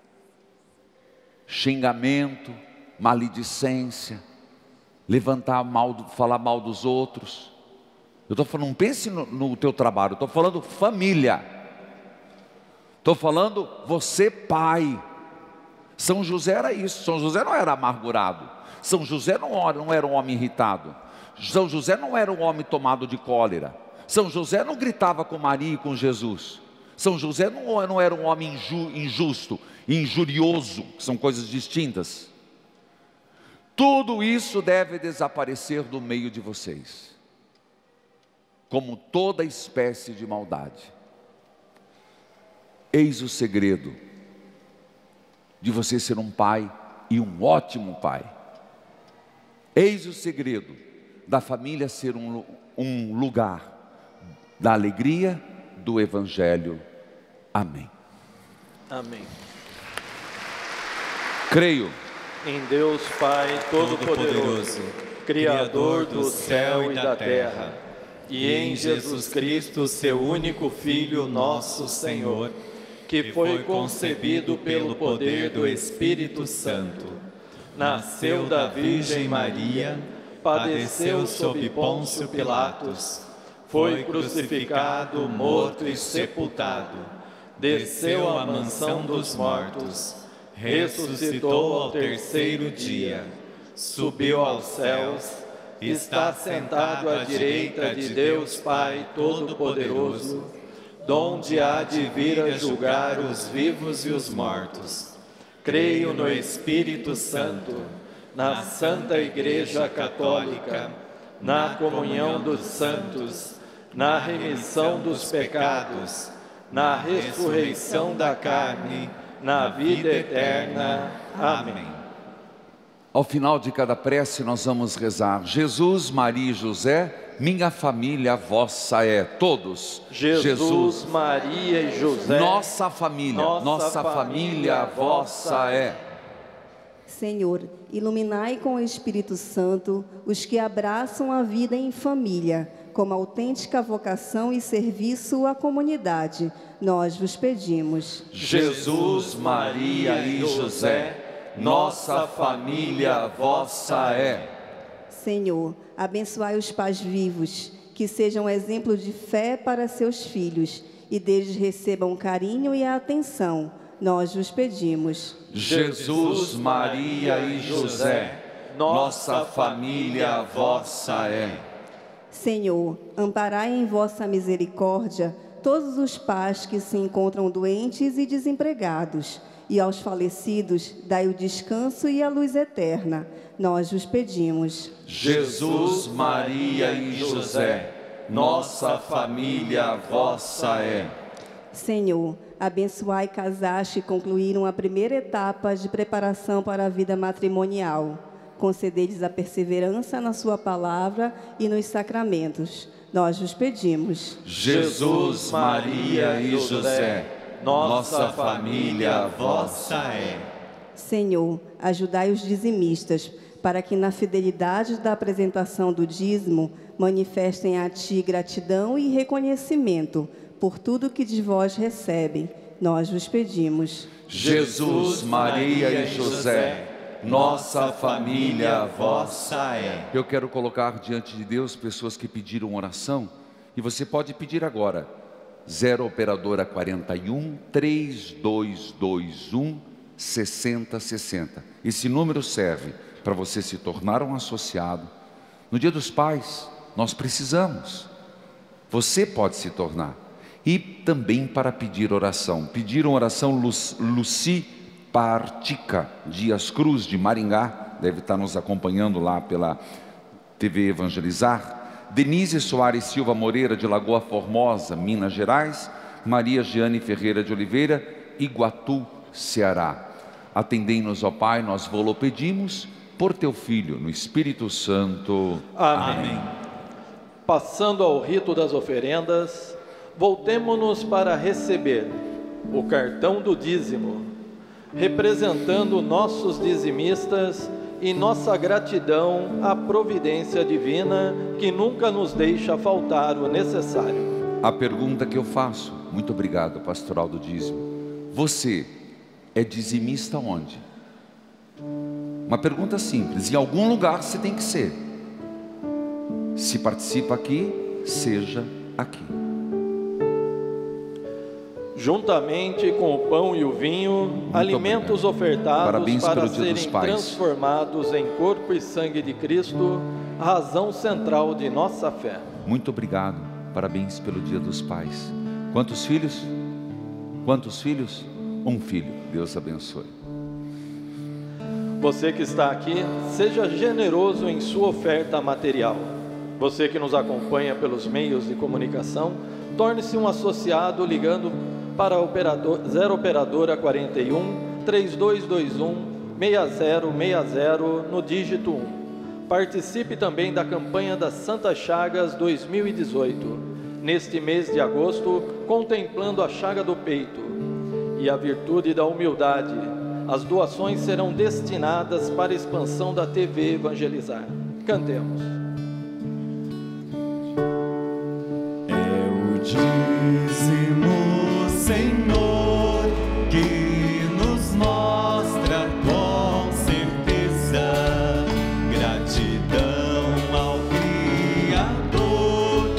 Xingamento, maledicência, levantar mal, falar mal dos outros. Eu estou falando, não pense no, no teu trabalho, eu estou falando família. Estou falando você pai. São José era isso. São José não era amargurado. São José não era, não era um homem irritado. São José não era um homem tomado de cólera. São José não gritava com Maria e com Jesus. São José não, não era um homem inju, injusto, injurioso, que são coisas distintas. Tudo isso deve desaparecer do meio de vocês, como toda espécie de maldade. Eis o segredo de você ser um pai e um ótimo pai. Eis o segredo da família ser um, um lugar da alegria do Evangelho. Amém. Amém. Creio em Deus Pai Todo-Poderoso, Criador do céu e da terra, e em Jesus Cristo, seu único Filho, nosso Senhor, que foi concebido pelo poder do Espírito Santo, nasceu da Virgem Maria, padeceu sob Pôncio Pilatos, foi crucificado, morto e sepultado, desceu à mansão dos mortos, ressuscitou ao terceiro dia, subiu aos céus, está sentado à direita de Deus Pai Todo-Poderoso, donde há de vir a julgar os vivos e os mortos. Creio no Espírito Santo, na Santa Igreja Católica, na comunhão dos santos, na remissão dos pecados, na ressurreição da carne, na vida eterna. Amém. Ao final de cada prece nós vamos rezar: Jesus, Maria e José, minha família vossa é. Todos. Jesus, Jesus Maria e José, nossa família, nossa, nossa família, família vossa é. Senhor, iluminai com o Espírito Santo os que abraçam a vida em família, como autêntica vocação e serviço à comunidade. Nós vos pedimos. Jesus, Maria e José, nossa família vossa é. Senhor, abençoai os pais vivos, que sejam exemplo de fé para seus filhos, e deles recebam carinho e atenção. Nós vos pedimos. Jesus, Maria e José, nossa família vossa é. Senhor, amparai em vossa misericórdia todos os pais que se encontram doentes e desempregados, e aos falecidos dai o descanso e a luz eterna. Nós vos pedimos. Jesus, Maria e José, nossa família vossa é. Senhor, abençoai casais que concluíram a primeira etapa de preparação para a vida matrimonial. Concedei-lhes a perseverança na sua palavra e nos sacramentos. Nós vos pedimos. Jesus, Maria e José, nossa família vossa é. Senhor, ajudai os dizimistas para que na fidelidade da apresentação do dízimo manifestem a Ti gratidão e reconhecimento por tudo que de vós recebem. Nós vos pedimos. Jesus, Maria e José, nossa família vossa é. Eu quero colocar diante de Deus pessoas que pediram oração, e você pode pedir agora. zero operadora quarenta e um, três dois dois um, sessenta sessenta. Esse número serve para você se tornar um associado. No Dia dos Pais, nós precisamos. Você pode se tornar. E também para pedir oração. Pediram oração Lu, Luci Partica Dias Cruz, de Maringá. Deve estar nos acompanhando lá pela T V Evangelizar. Denise Soares Silva Moreira, de Lagoa Formosa, Minas Gerais. Maria Giane Ferreira de Oliveira, Iguatu, Ceará. Atendei-nos, ó Pai, nós vô-lo pedimos, por teu Filho, no Espírito Santo. Amém. Amém. Passando ao rito das oferendas, voltemo-nos para receber o cartão do dízimo, representando nossos dizimistas e nossa gratidão à providência divina que nunca nos deixa faltar o necessário. A pergunta que eu faço, muito obrigado, pastoral do dízimo, você é dizimista onde? Uma pergunta simples, em algum lugar você tem que ser. Se participa aqui, seja aqui. Juntamente com o pão e o vinho, muito alimentos obrigado. Ofertados Parabéns para serem transformados em corpo e sangue de Cristo, razão central de nossa fé. Muito obrigado, parabéns pelo Dia dos Pais. Quantos filhos? Quantos filhos? Um filho, Deus abençoe. Você que está aqui, seja generoso em sua oferta material. Você que nos acompanha pelos meios de comunicação, torne-se um associado ligando para operador, zero operadora quarenta e um, três dois dois um, seis zero seis zero no dígito um. Participe também da campanha das Santas Chagas dois mil e dezoito, neste mês de agosto, contemplando a chaga do peito e a virtude da humildade. As doações serão destinadas para a expansão da T V Evangelizar. Cantemos. É o dízimo, Senhor, que nos mostra com certeza gratidão ao Criador,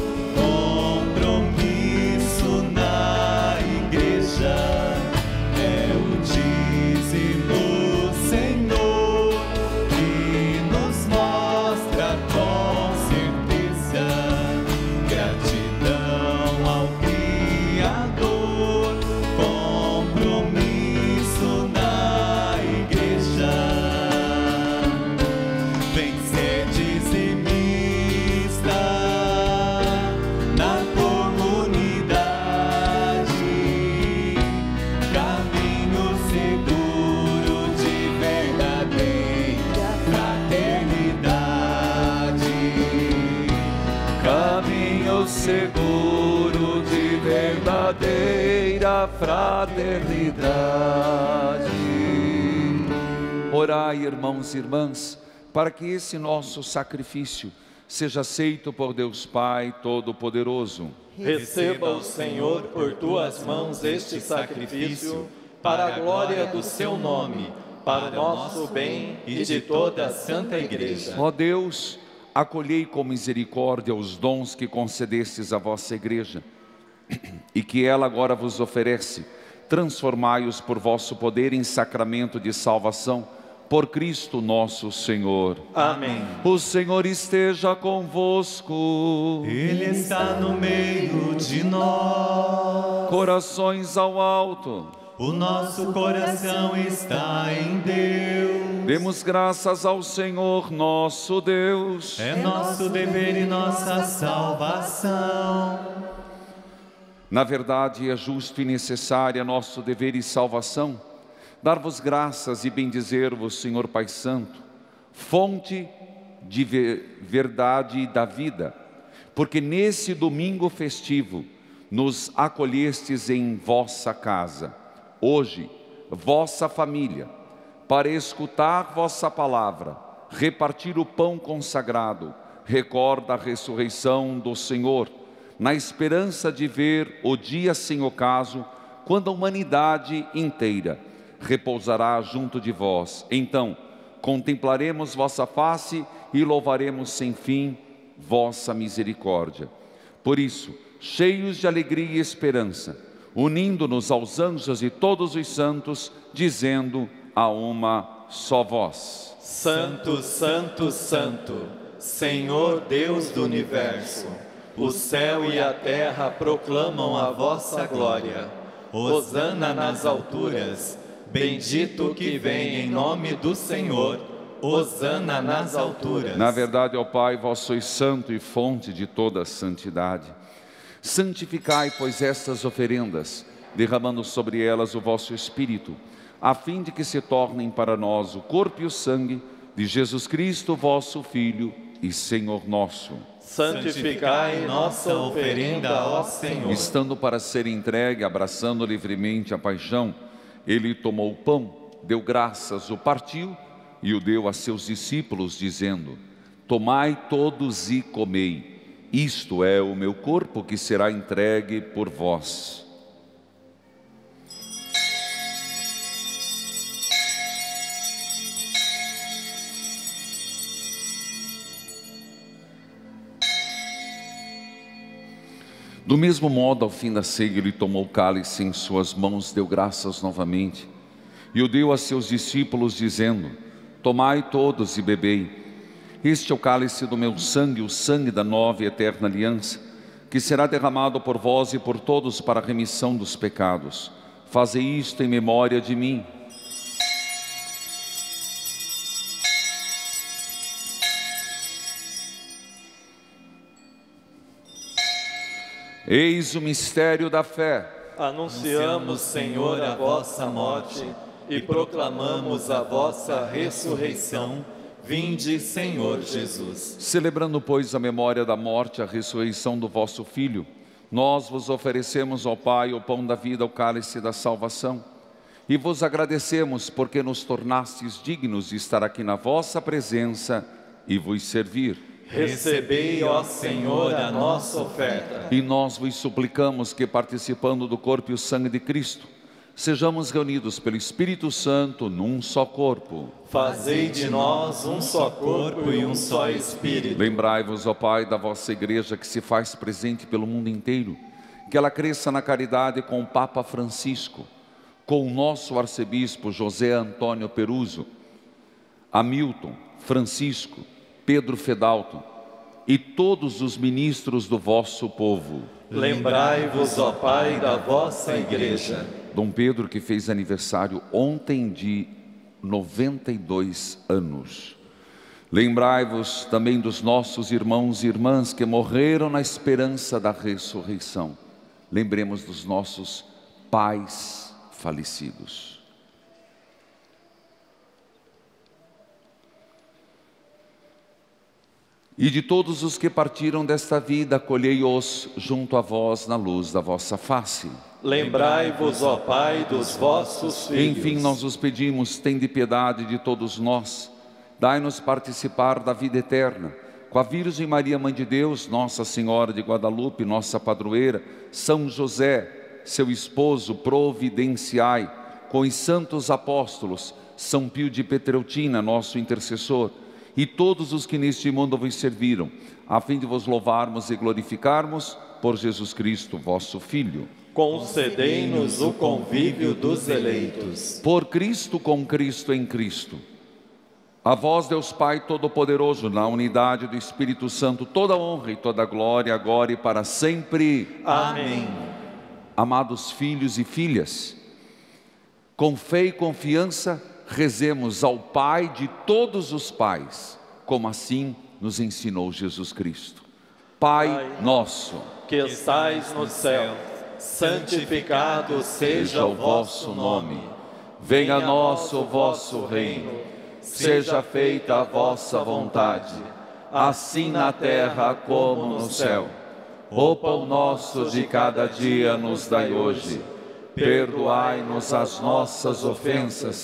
compromisso na igreja. É o dízimo, Senhor, que nos mostra com certeza gratidão ao Criador, compromisso na igreja. Vem ser dizimista na comunidade, caminho seguro de verdadeira fraternidade. Caminho seguro de verdadeira fraternidade. Orai, irmãos e irmãs, para que esse nosso sacrifício seja aceito por Deus Pai Todo-Poderoso. Receba o Senhor por tuas mãos este sacrifício, para a glória do seu nome, para nosso bem e de toda a Santa Igreja. Ó Deus, acolhei com misericórdia os dons que concedestes à vossa Igreja, e que ela agora vos oferece. Transformai-os por vosso poder em sacramento de salvação, por Cristo nosso Senhor. Amém. O Senhor esteja convosco. Ele está no meio de nós. Corações ao alto. O nosso coração está em Deus. Demos graças ao Senhor nosso Deus. É nosso dever e nossa salvação. Na verdade, é justo e necessário nosso dever e salvação dar-vos graças e bendizer-vos, Senhor Pai Santo, fonte de verdade e da vida, porque nesse domingo festivo nos acolhestes em vossa casa, hoje, vossa família, para escutar vossa palavra, repartir o pão consagrado recorda a ressurreição do Senhor, na esperança de ver o dia sem ocaso, quando a humanidade inteira repousará junto de vós. Então, contemplaremos vossa face e louvaremos sem fim vossa misericórdia. Por isso, cheios de alegria e esperança, unindo-nos aos anjos e todos os santos, dizendo a uma só voz: Santo, Santo, Santo, Senhor Deus do Universo, o céu e a terra proclamam a vossa glória. Hosana nas alturas, bendito que vem em nome do Senhor. Hosana nas alturas. Na verdade, ó Pai, vós sois santo e fonte de toda a santidade. Santificai, pois, estas oferendas, derramando sobre elas o vosso Espírito, a fim de que se tornem para nós o corpo e o sangue de Jesus Cristo, vosso Filho e Senhor nosso. Santificai nossa oferenda, ó Senhor. Estando para ser entregue, abraçando livremente a paixão, ele tomou o pão, deu graças, o partiu e o deu a seus discípulos, dizendo: Tomai todos e comei, isto é o meu corpo que será entregue por vós. Do mesmo modo, ao fim da ceia, ele tomou o cálice em suas mãos, deu graças novamente e o deu a seus discípulos, dizendo: Tomai todos e bebei. Este é o cálice do meu sangue, o sangue da nova e eterna aliança, que será derramado por vós e por todos para a remissão dos pecados. Fazei isto em memória de mim. Eis o mistério da fé. Anunciamos, Senhor, a vossa morte e proclamamos a vossa ressurreição. Vinde, Senhor Jesus. Celebrando, pois, a memória da morte e a ressurreição do vosso Filho, nós vos oferecemos, ó Pai, o pão da vida, o cálice da salvação, e vos agradecemos porque nos tornastes dignos de estar aqui na vossa presença e vos servir. Recebei, ó Senhor, a nossa oferta. E nós vos suplicamos que, participando do corpo e o sangue de Cristo, sejamos reunidos pelo Espírito Santo num só corpo. Fazei de nós um só corpo e um só Espírito. Lembrai-vos, ó Pai, da vossa Igreja que se faz presente pelo mundo inteiro, que ela cresça na caridade com o Papa Francisco, com o nosso arcebispo José Antônio Peruso, Hamilton, Francisco, Pedro Fedalto e todos os ministros do vosso povo. Lembrai-vos, ó Pai, da vossa Igreja. Dom Pedro, que fez aniversário ontem de noventa e dois anos. Lembrai-vos também dos nossos irmãos e irmãs que morreram na esperança da ressurreição. Lembremos dos nossos pais falecidos. E de todos os que partiram desta vida, acolhei-os junto a vós na luz da vossa face. Lembrai-vos, ó Pai, dos vossos filhos. Enfim, nós os pedimos, tende piedade de todos nós, dai-nos participar da vida eterna, com a Virgem Maria, Mãe de Deus, Nossa Senhora de Guadalupe, nossa padroeira, São José, seu esposo, providenciai, com os santos apóstolos, São Pio de Petreutina, nosso intercessor, e todos os que neste mundo vos serviram, a fim de vos louvarmos e glorificarmos por Jesus Cristo, vosso Filho. Concedei-nos o convívio dos eleitos. Por Cristo, com Cristo, em Cristo. A vós, Deus Pai Todo-Poderoso, na unidade do Espírito Santo, toda honra e toda glória, agora e para sempre. Amém. Amados filhos e filhas, com fé e confiança, rezemos ao Pai de todos os pais, como assim nos ensinou Jesus Cristo. Pai, Pai nosso, que estais no céu, santificado seja o vosso nome. Venha a nós o vosso reino. Seja feita a vossa vontade, assim na terra como no céu. O pão nosso de cada dia nos dai hoje. Perdoai-nos as nossas ofensas,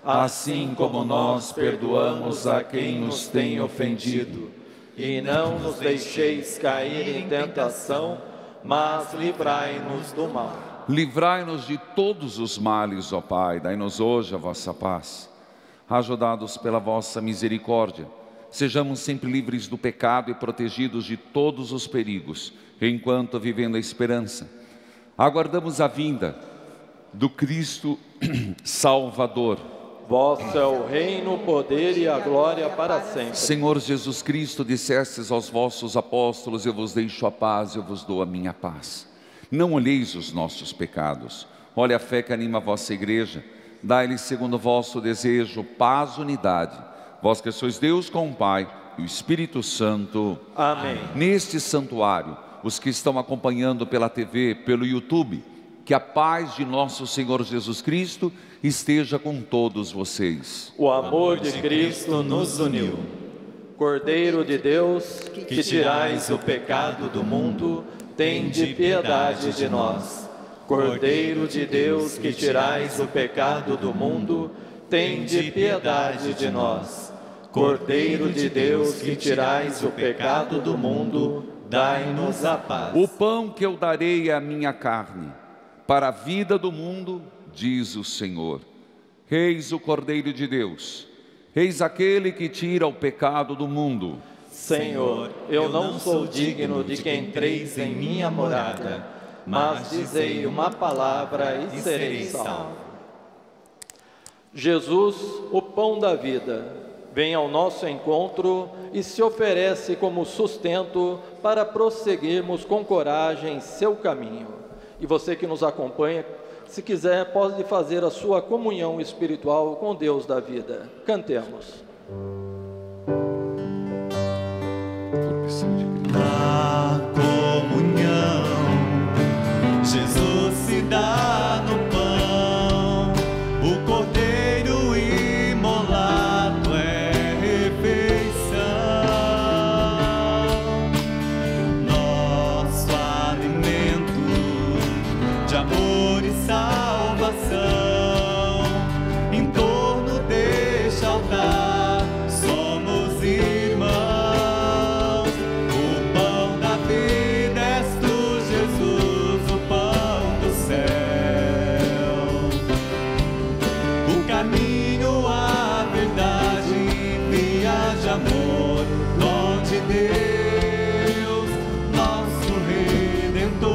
assim como nós perdoamos a quem nos tem ofendido. E não nos deixeis cair em tentação, mas livrai-nos do mal. Livrai-nos de todos os males, ó Pai, dai-nos hoje a vossa paz. Ajudados pela vossa misericórdia, sejamos sempre livres do pecado e protegidos de todos os perigos, enquanto vivendo a esperança, aguardamos a vinda do Cristo Salvador. Vosso é o reino, o poder e a glória para sempre. Senhor Jesus Cristo, dissestes aos vossos apóstolos: eu vos deixo a paz, eu vos dou a minha paz. Não olheis os nossos pecados, olha a fé que anima a vossa igreja. Dai-lhe segundo o vosso desejo, paz, unidade. Vós que sois Deus com o Pai e o Espírito Santo. Amém. Neste santuário, os que estão acompanhando pela T V, pelo YouTube, que a paz de nosso Senhor Jesus Cristo esteja com todos vocês. O amor de Cristo nos uniu. Cordeiro de Deus, que tirais o pecado do mundo, tende piedade de nós. Cordeiro de Deus, que tirais o pecado do mundo, tende piedade de nós. Cordeiro de Deus, que tirais o pecado do mundo, dai-nos a paz. O pão que eu darei é a minha carne, para a vida do mundo, diz o Senhor. Eis o Cordeiro de Deus, eis aquele que tira o pecado do mundo. Senhor, eu não sou digno de que entreis em minha morada, mas dizei uma palavra e serei salvo. Jesus, o pão da vida, vem ao nosso encontro e se oferece como sustento para prosseguirmos com coragem seu caminho. E você que nos acompanha, se quiser, pode fazer a sua comunhão espiritual com Deus da vida. Cantemos. Na comunhão, Jesus se dá no pão, o cordeiro imolado é refeição, nosso alimento de amor e salvação. Em torno deste altar somos irmãos. O pão da vida és tu, Jesus, o pão do céu. O caminho, a verdade, via de amor, dom de Deus, nosso Redentor.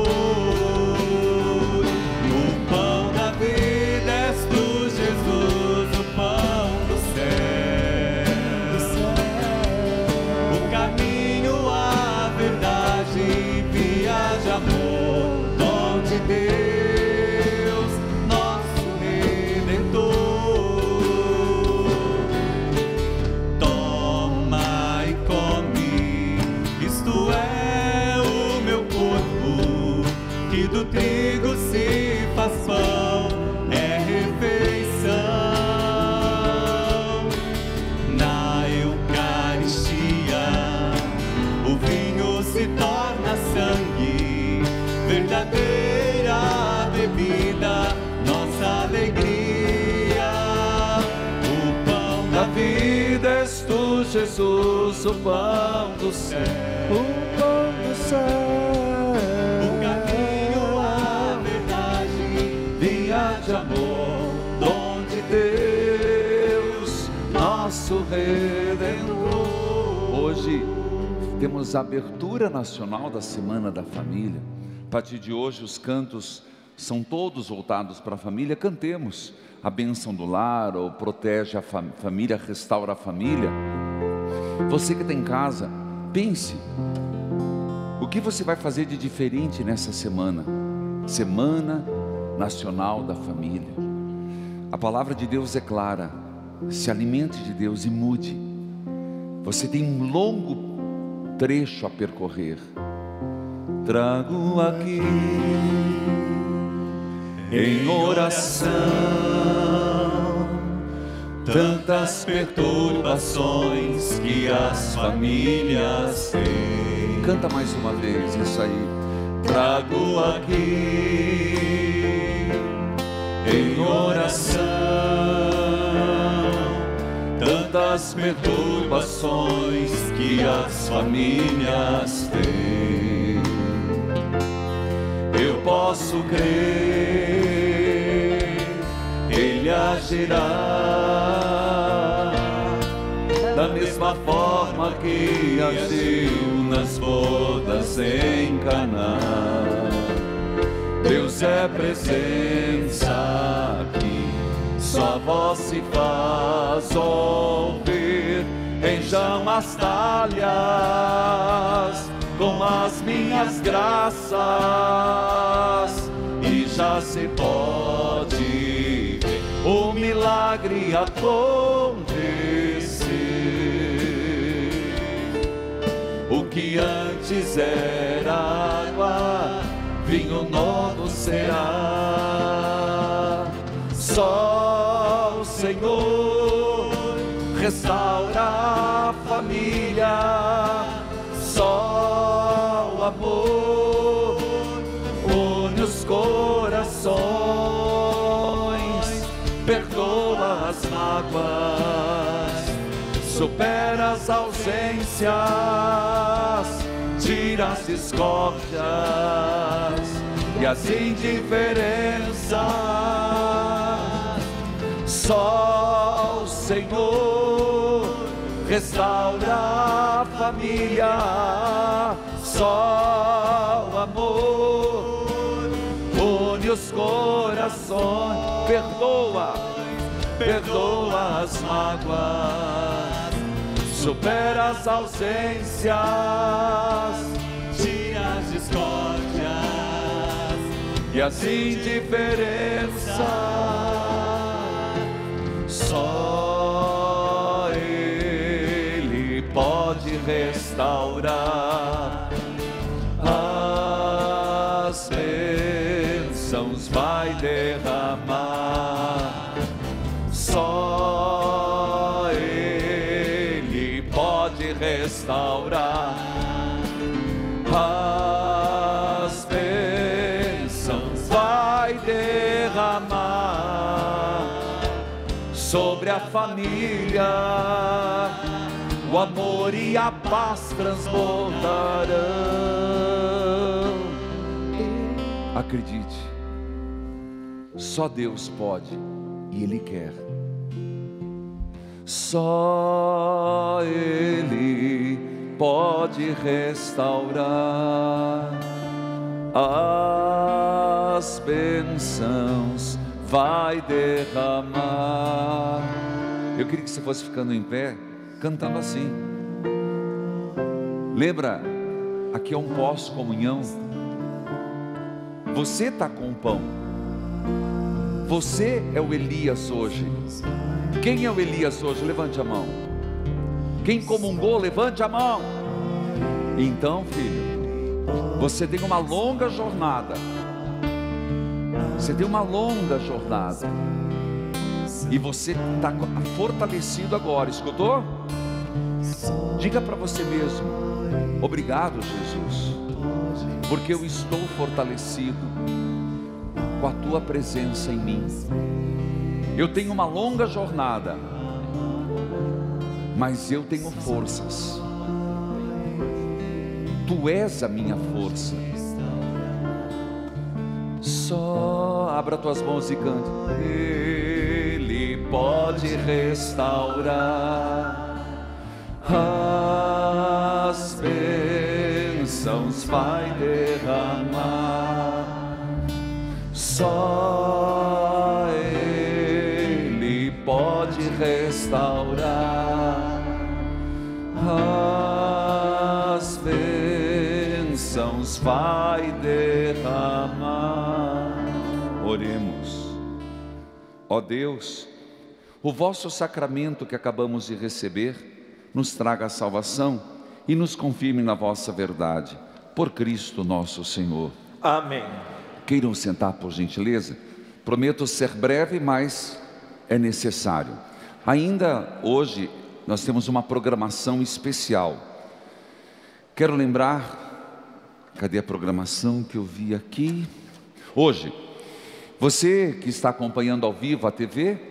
O pão da vida és tu, Jesus, o pão do céu. O caminho, a verdade, via de amor, dom de Deus, nosso Redentor. Toma e come, isto é o meu corpo, que do trigo se faz pão, é refeição. Na Eucaristia, o vinho se torna sangue, verdadeira bebida, nossa alegria. O pão da vida és tu, Jesus, o pão do céu. O pão do céu. O caminho, a verdade, via de amor, dom de Deus, nosso Redentor. Hoje temos a abertura nacional da Semana da Família. A partir de hoje os cantos são todos voltados para a família. Cantemos a bênção do lar, ou protege a fam- família, restaura a família. Você que está em casa, pense, o que você vai fazer de diferente nessa semana? Semana Nacional da Família. A palavra de Deus é clara: se alimente de Deus e mude. Você tem um longo trecho a percorrer. Trago aqui em oração tantas perturbações que as famílias têm. Canta mais uma vez, isso aí. Trago aqui em oração as perturbações que as famílias têm. Eu posso crer, Ele agirá da mesma forma que agiu nas bodas em Caná. Deus é presença aqui, sua voz se faz ouvir. Enjam as talhas com as minhas graças, e já se pode ver o milagre acontecer. O que antes era água, vinho novo será. Só o Senhor restaura a família, só o amor une os corações, perdoa as mágoas, supera as ausências, tira as discórdias e as indiferenças. Só o Senhor restaura a família, só o amor une os corações, perdoa, perdoa as mágoas, supera as ausências, tira as discórdias e as indiferenças. Só Ele pode restaurar as bênçãos, vai derramar. Só Ele pode restaurar as bênçãos, vai derramar sobre a família. O amor e a paz transbordarão. Acredite, só Deus pode e Ele quer. Só Ele pode restaurar as bênçãos, vai derramar. Eu queria que você fosse ficando em pé, cantando assim. Lembra, aqui é um pós-comunhão. Você está com o pão, você é o Elias hoje. Quem é o Elias hoje? Levante a mão. Quem comungou, levante a mão. Então, filho, você tem uma longa jornada. Você tem uma longa jornada. E você está fortalecido agora, escutou? Diga para você mesmo: obrigado, Jesus, porque eu estou fortalecido com a tua presença em mim. Eu tenho uma longa jornada, mas eu tenho forças. Tu és a minha força. Só abra tuas mãos e canta. Ele pode restaurar as bênçãos, vai derramar. Só Ele pode restaurar as bênçãos, vai derramar. Oremos. Ó Deus, o vosso sacramento que acabamos de receber nos traga a salvação e nos confirme na vossa verdade, por Cristo nosso Senhor. Amém. Queiram sentar, por gentileza. Prometo ser breve, mas é necessário. Ainda hoje nós temos uma programação especial. Quero lembrar, cadê a programação que eu vi aqui? Hoje, você que está acompanhando ao vivo a T V,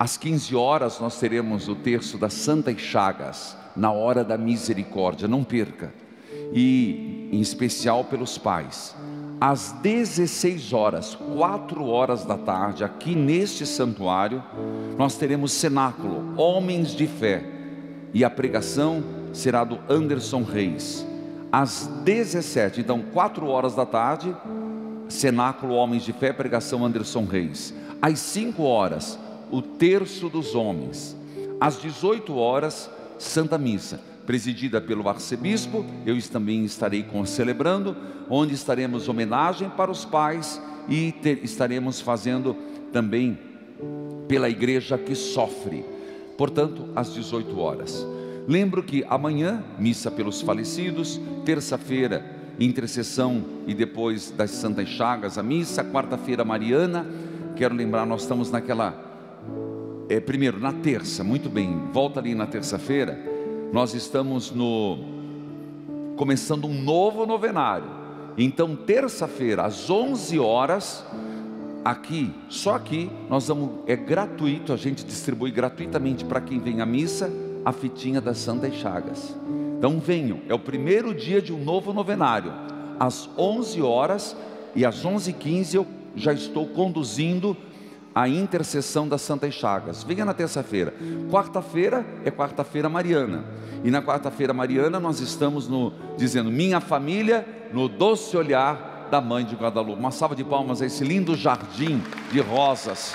às quinze horas nós teremos o terço das Santas Chagas, na hora da misericórdia, não perca. E em especial pelos pais. Às dezesseis horas, quatro horas da tarde, aqui neste santuário, nós teremos cenáculo, Homens de Fé, e a pregação será do Anderson Reis. Às dezessete, então quatro horas da tarde, cenáculo, Homens de Fé, pregação Anderson Reis. Às cinco horas, o terço dos homens. Às dezoito horas, Santa Missa, presidida pelo arcebispo. Eu também estarei celebrando, onde estaremos homenagem para os pais e ter, estaremos fazendo também pela igreja que sofre. Portanto, às dezoito horas. Lembro que amanhã, missa pelos falecidos, terça-feira, intercessão e depois das Santas Chagas, a missa, quarta-feira, Mariana. Quero lembrar, nós estamos naquela, é, primeiro, na terça, muito bem, volta ali na terça-feira, nós estamos no, começando um novo novenário. Então, terça-feira, às onze horas, aqui, só aqui, nós vamos, é gratuito, a gente distribui gratuitamente para quem vem à missa, a fitinha das Santas Chagas. Então venham, é o primeiro dia de um novo novenário, às onze horas, e às onze e quinze eu já estou conduzindo a intercessão das Santas Chagas. Venha na terça-feira. Quarta-feira é quarta-feira mariana, e na quarta-feira mariana nós estamos no, dizendo, minha família no doce olhar da Mãe de Guadalupe. Uma salva de palmas a esse lindo jardim de rosas.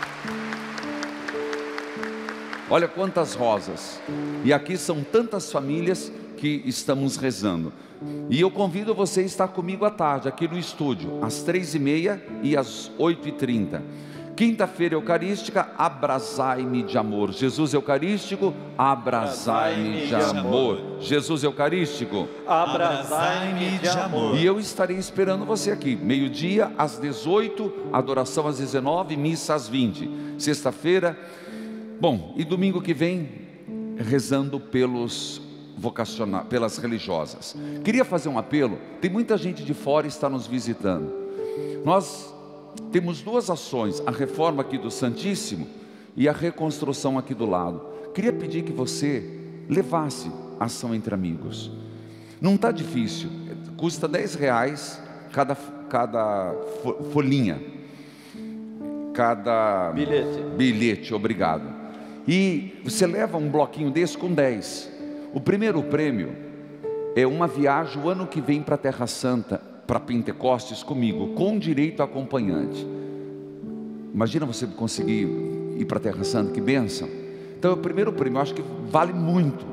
Olha quantas rosas, e aqui são tantas famílias que estamos rezando. E eu convido você a estar comigo à tarde, aqui no estúdio, às três e meia e às oito e trinta. Quinta-feira eucarística, abrasai-me de amor. Jesus eucarístico, abrasai-me de amor. Jesus eucarístico, abrasai-me de amor. E eu estarei esperando você aqui, meio-dia às dezoito, adoração às dezenove, missa às vinte. Sexta-feira. Bom, e domingo que vem, rezando pelos vocacionais, pelas religiosas. Queria fazer um apelo, tem muita gente de fora que está nos visitando. Nós temos duas ações, a reforma aqui do Santíssimo e a reconstrução aqui do lado. Queria pedir que você levasse a ação entre amigos. Não está difícil, custa dez reais cada, cada folhinha, cada bilhete. bilhete, obrigado. E você leva um bloquinho desse com dez. O primeiro prêmio é uma viagem o ano que vem para a Terra Santa, para Pentecostes comigo, com direito a acompanhante. Imagina você conseguir ir para a Terra Santa, que bênção. Então é o primeiro prêmio, eu acho que vale muito.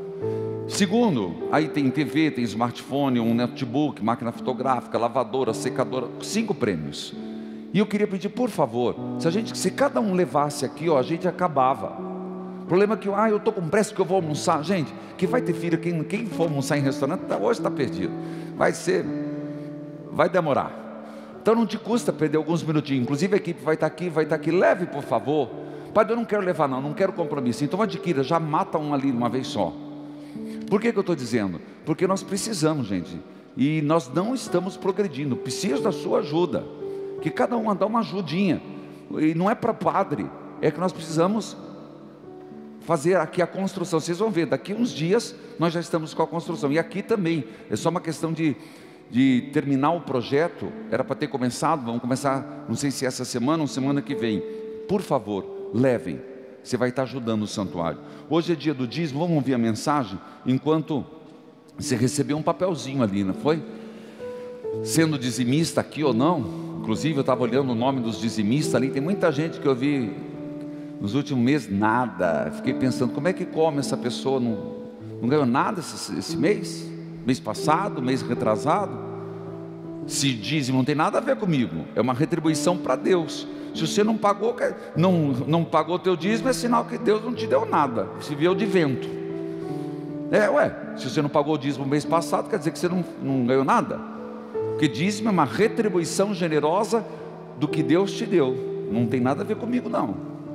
Segundo, aí tem T V, tem smartphone, um notebook, máquina fotográfica, lavadora, secadora, cinco prêmios. E eu queria pedir, por favor, se a gente, se cada um levasse aqui, ó, a gente acabava. O problema é que, ah, eu estou com pressa que eu vou almoçar. Gente, que vai ter filho, quem, quem for almoçar em restaurante, tá, hoje está perdido. Vai ser, vai demorar. Então não te custa perder alguns minutinhos. Inclusive a equipe vai estar aqui, vai estar aqui. Leve, por favor. Padre, eu não quero levar não, não quero compromisso. Então adquira, já mata um ali uma vez só. Por que que eu estou dizendo? Porque nós precisamos, gente. E nós não estamos progredindo. Preciso da sua ajuda. Que cada um dá uma ajudinha, e não é para padre, é que nós precisamos fazer aqui a construção. Vocês vão ver, daqui uns dias nós já estamos com a construção, e aqui também, é só uma questão de, de terminar o projeto. Era para ter começado, vamos começar, não sei se essa semana ou semana que vem. Por favor, levem, você vai estar ajudando o santuário. Hoje é dia do dízimo, vamos ouvir a mensagem, enquanto você recebeu um papelzinho ali, não foi? Sendo dizimista aqui ou não. Inclusive eu estava olhando o nome dos dizimistas ali, tem muita gente que eu vi nos últimos meses, nada. Fiquei pensando, como é que come essa pessoa, não, não ganhou nada esse, esse mês? Mês passado, mês retrasado? Se dízimo não tem nada a ver comigo, é uma retribuição para Deus. Se você não pagou, não, não pagou teu dízimo, é sinal que Deus não te deu nada, se viu de vento. É, ué, se você não pagou o dízimo mês passado, quer dizer que você não, não ganhou nada? Porque dízimo é uma retribuição generosa do que Deus te deu. Não tem nada a ver comigo não.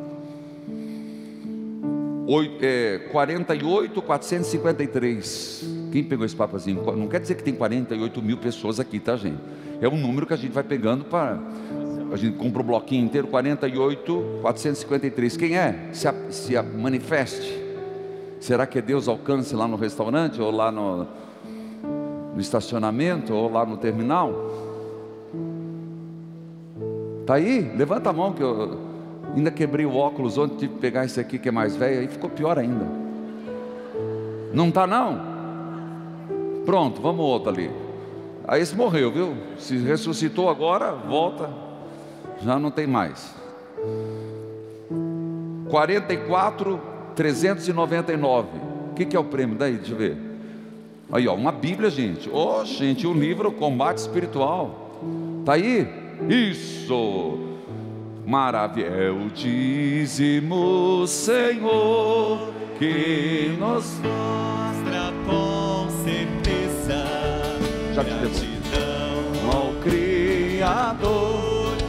Oito, é, quarenta e oito, quatrocentos e cinquenta e três. Quem pegou esse papazinho? Não quer dizer que tem quarenta e oito mil pessoas aqui, tá gente? É um número que a gente vai pegando para... a gente compra o bloquinho inteiro, quarenta e oito, quatrocentos e cinquenta e três. Quem é? Se, a, se a manifeste. Será que é Deus alcance lá no restaurante, ou lá no, no estacionamento, ou lá no terminal? Está aí? Levanta a mão, que eu ainda quebrei o óculos ontem, tive que pegar esse aqui que é mais velho, aí ficou pior ainda. Não está não? Pronto, vamos outro ali. Aí esse morreu, viu? Se ressuscitou agora, volta, já não tem mais. quarenta e quatro, trezentos e noventa e nove. O que, que é o prêmio daí? Deixa eu ver. Aí, ó, uma Bíblia, gente. Ô, oh, gente, um livro Combate Espiritual. Tá aí? Isso. Maravilha. É o dízimo, Senhor, que nos mostra com certeza já te gratidão ao Criador,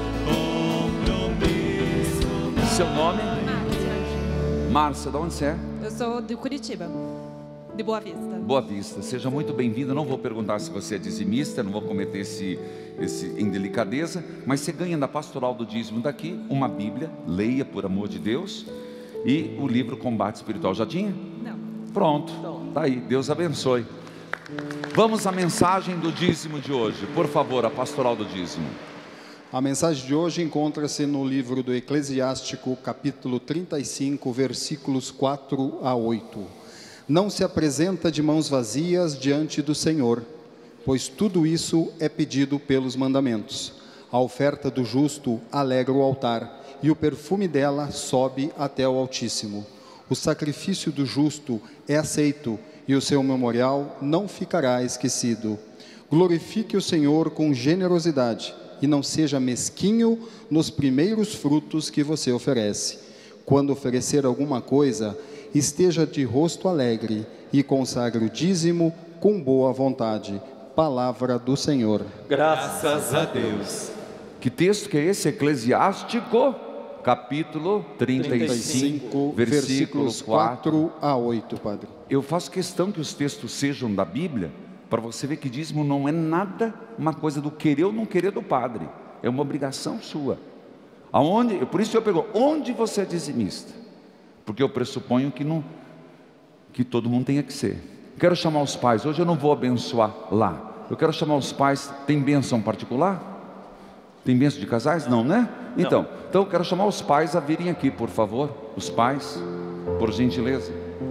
compromisso. Seu nome? Márcia. Márcia, de onde você é? Eu sou de Curitiba, de Boa Vista. Boa Vista, seja muito bem-vinda. Não vou perguntar se você é dizimista, não vou cometer esse, esse indelicadeza, mas você ganha da pastoral do dízimo daqui uma Bíblia, leia por amor de Deus, e o livro Combate Espiritual. Já tinha? Não. Pronto, tá aí, Deus abençoe. Vamos à mensagem do dízimo de hoje, por favor, a pastoral do dízimo. A mensagem de hoje encontra-se no livro do Eclesiástico, capítulo trinta e cinco, versículos quatro a oito. Não se apresenta de mãos vazias diante do Senhor, pois tudo isso é pedido pelos mandamentos. A oferta do justo alegra o altar, e o perfume dela sobe até o Altíssimo. O sacrifício do justo é aceito, e o seu memorial não ficará esquecido. Glorifique o Senhor com generosidade, e não seja mesquinho nos primeiros frutos que você oferece. Quando oferecer alguma coisa, esteja de rosto alegre, e consagre o dízimo com boa vontade. Palavra do Senhor. Graças a Deus. Que texto que é esse? Eclesiástico, capítulo trinta e cinco, versículos quatro a oito, Padre. Eu faço questão que os textos sejam da Bíblia, para você ver que dízimo não é nada uma coisa do querer ou não querer do padre, é uma obrigação sua. Aonde, por isso eu pergunto, onde você é dizimista? Porque eu pressuponho que, não, que todo mundo tenha que ser. Quero chamar os pais, hoje eu não vou abençoar lá, eu quero chamar os pais. Tem bênção particular? Tem bênção de casais? Não, né? Então, não. Então eu quero chamar os pais a virem aqui, por favor. Os pais, por gentileza.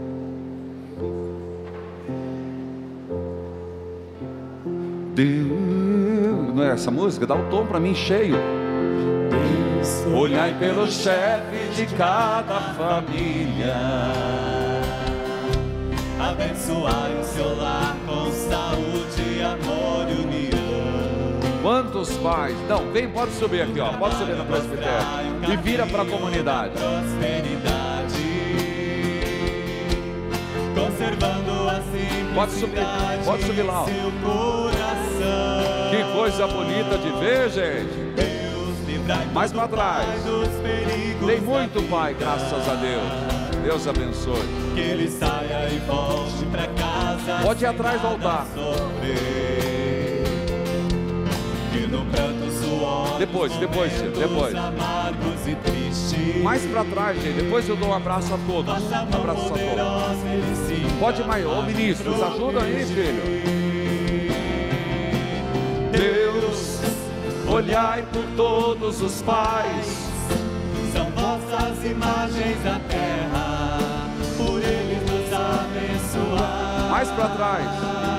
Deus, não é essa música? Dá o tom para mim cheio. Olhai pelo chefe de cada família, abençoai o seu lar com saúde, amor e união. Quantos pais? Não, vem, pode subir aqui, ó. Pode subir na presbitério e vira para a comunidade. Prosperidade, conservando a simplicidade. Pode subir, pode subir lá, ó. Seu coração. Que coisa bonita de ver, gente. Mais para trás. Tem muito pai, graças a Deus. Deus abençoe. Que ele saia e volte para casa. Pode ir atrás do altar. Que no pranto suor. Depois, depois, depois. Amargos e tristes. Mais para trás, gente. Depois eu dou um abraço a todos. Um abraço a todos. Pode ir mais, ô ministros, ajuda aí, filho. Deus, olhai por todos os pais, são vossas imagens da terra, por eles nos abençoai. Mais para trás.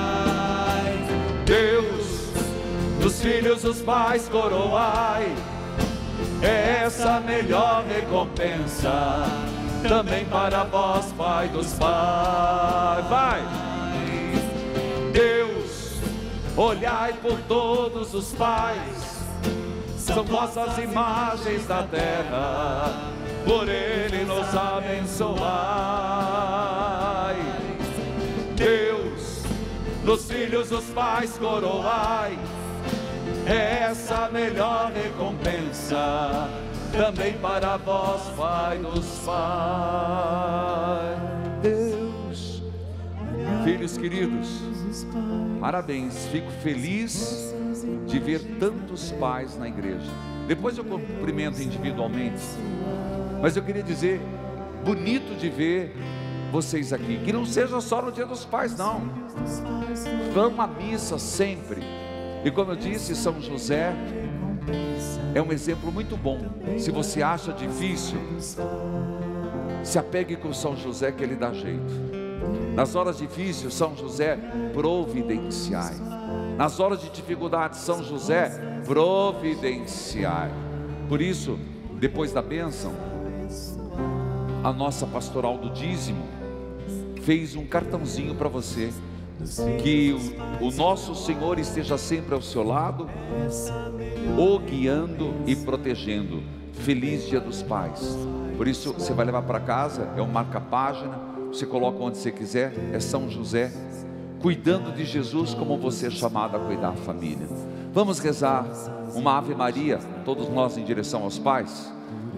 Deus, dos filhos os pais coroai, é essa a melhor recompensa, também para vós, Pai dos pais. Vai! Deus, olhai por todos os pais, são vossas imagens da terra, por ele nos abençoai. Deus, dos filhos os pais coroai, é essa a melhor recompensa, também para vós, Pai dos pais. Deus, filhos queridos, parabéns, fico feliz de ver tantos pais na igreja. Depois eu cumprimento individualmente. Mas eu queria dizer, bonito de ver vocês aqui. Que não seja só no Dia dos Pais, não. Vão à missa sempre. E como eu disse, São José é um exemplo muito bom. Se você acha difícil, se apegue com São José, que ele dá jeito. Nas horas difíceis, São José, providenciai. Nas horas de dificuldade, São José, providenciai. Por isso, depois da bênção, a nossa pastoral do dízimo fez um cartãozinho para você. Que o, o nosso Senhor esteja sempre ao seu lado, o guiando e protegendo. Feliz Dia dos Pais. Por isso você vai levar para casa, é um marca-página, você coloca onde você quiser, é São José, cuidando de Jesus como você é chamado a cuidar da família. Vamos rezar uma Ave Maria, todos nós em direção aos pais.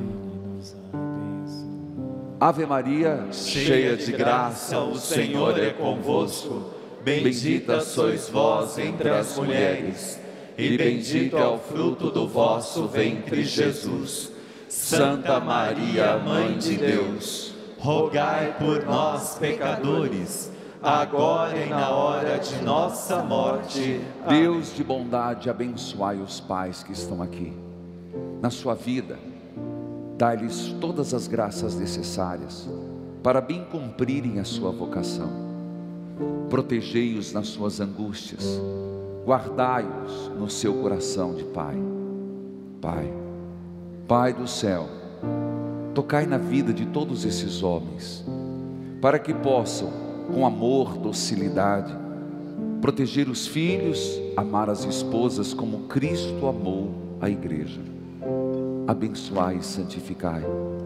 Ave Maria, cheia de graça, o Senhor é convosco. Bendita sois vós entre as mulheres, e bendito é o fruto do vosso ventre, Jesus. Santa Maria, Mãe de Deus, rogai por nós, pecadores, agora e na hora de nossa morte. Amém. Deus de bondade, abençoai os pais que estão aqui. Na sua vida, dai-lhes todas as graças necessárias para bem cumprirem a sua vocação. Protegei-os nas suas angústias, guardai-os no seu coração de Pai. Pai, Pai do céu, tocai na vida de todos esses homens, para que possam, com amor, docilidade, proteger os filhos, amar as esposas como Cristo amou a igreja. Abençoai e santificai.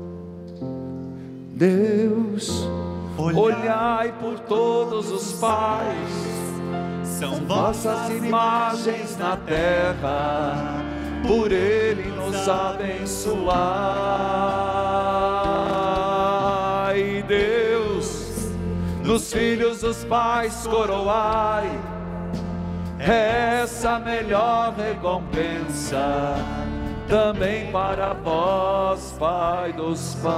Deus, olhai por todos os pais, são vossas imagens na terra, por Ele nos abençoai. Deus, nos filhos dos pais coroai essa melhor recompensa, também para vós, Pai dos pais.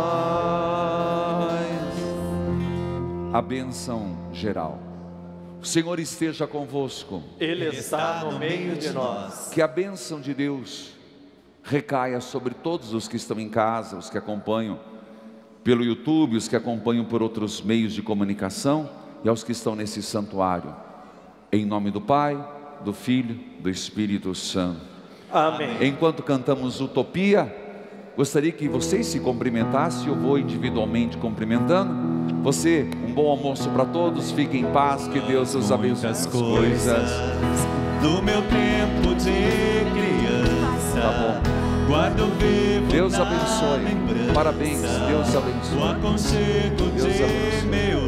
A bênção geral. O Senhor esteja convosco. Ele está no meio de nós. Que a bênção de Deus recaia sobre todos os que estão em casa, os que acompanham pelo YouTube, os que acompanham por outros meios de comunicação e aos que estão nesse santuário. Em nome do Pai, do Filho, do Espírito Santo. Amém. Enquanto cantamos Utopia, gostaria que vocês se cumprimentassem. Eu vou individualmente cumprimentando. Você, um bom almoço para todos. Fiquem em paz, que Deus os abençoe. Muitas coisas do meu tempo de criança, tá bom. guardo vivo. Deus abençoe. Parabéns. Deus abençoe. O aconchego Deus de abençoe. meu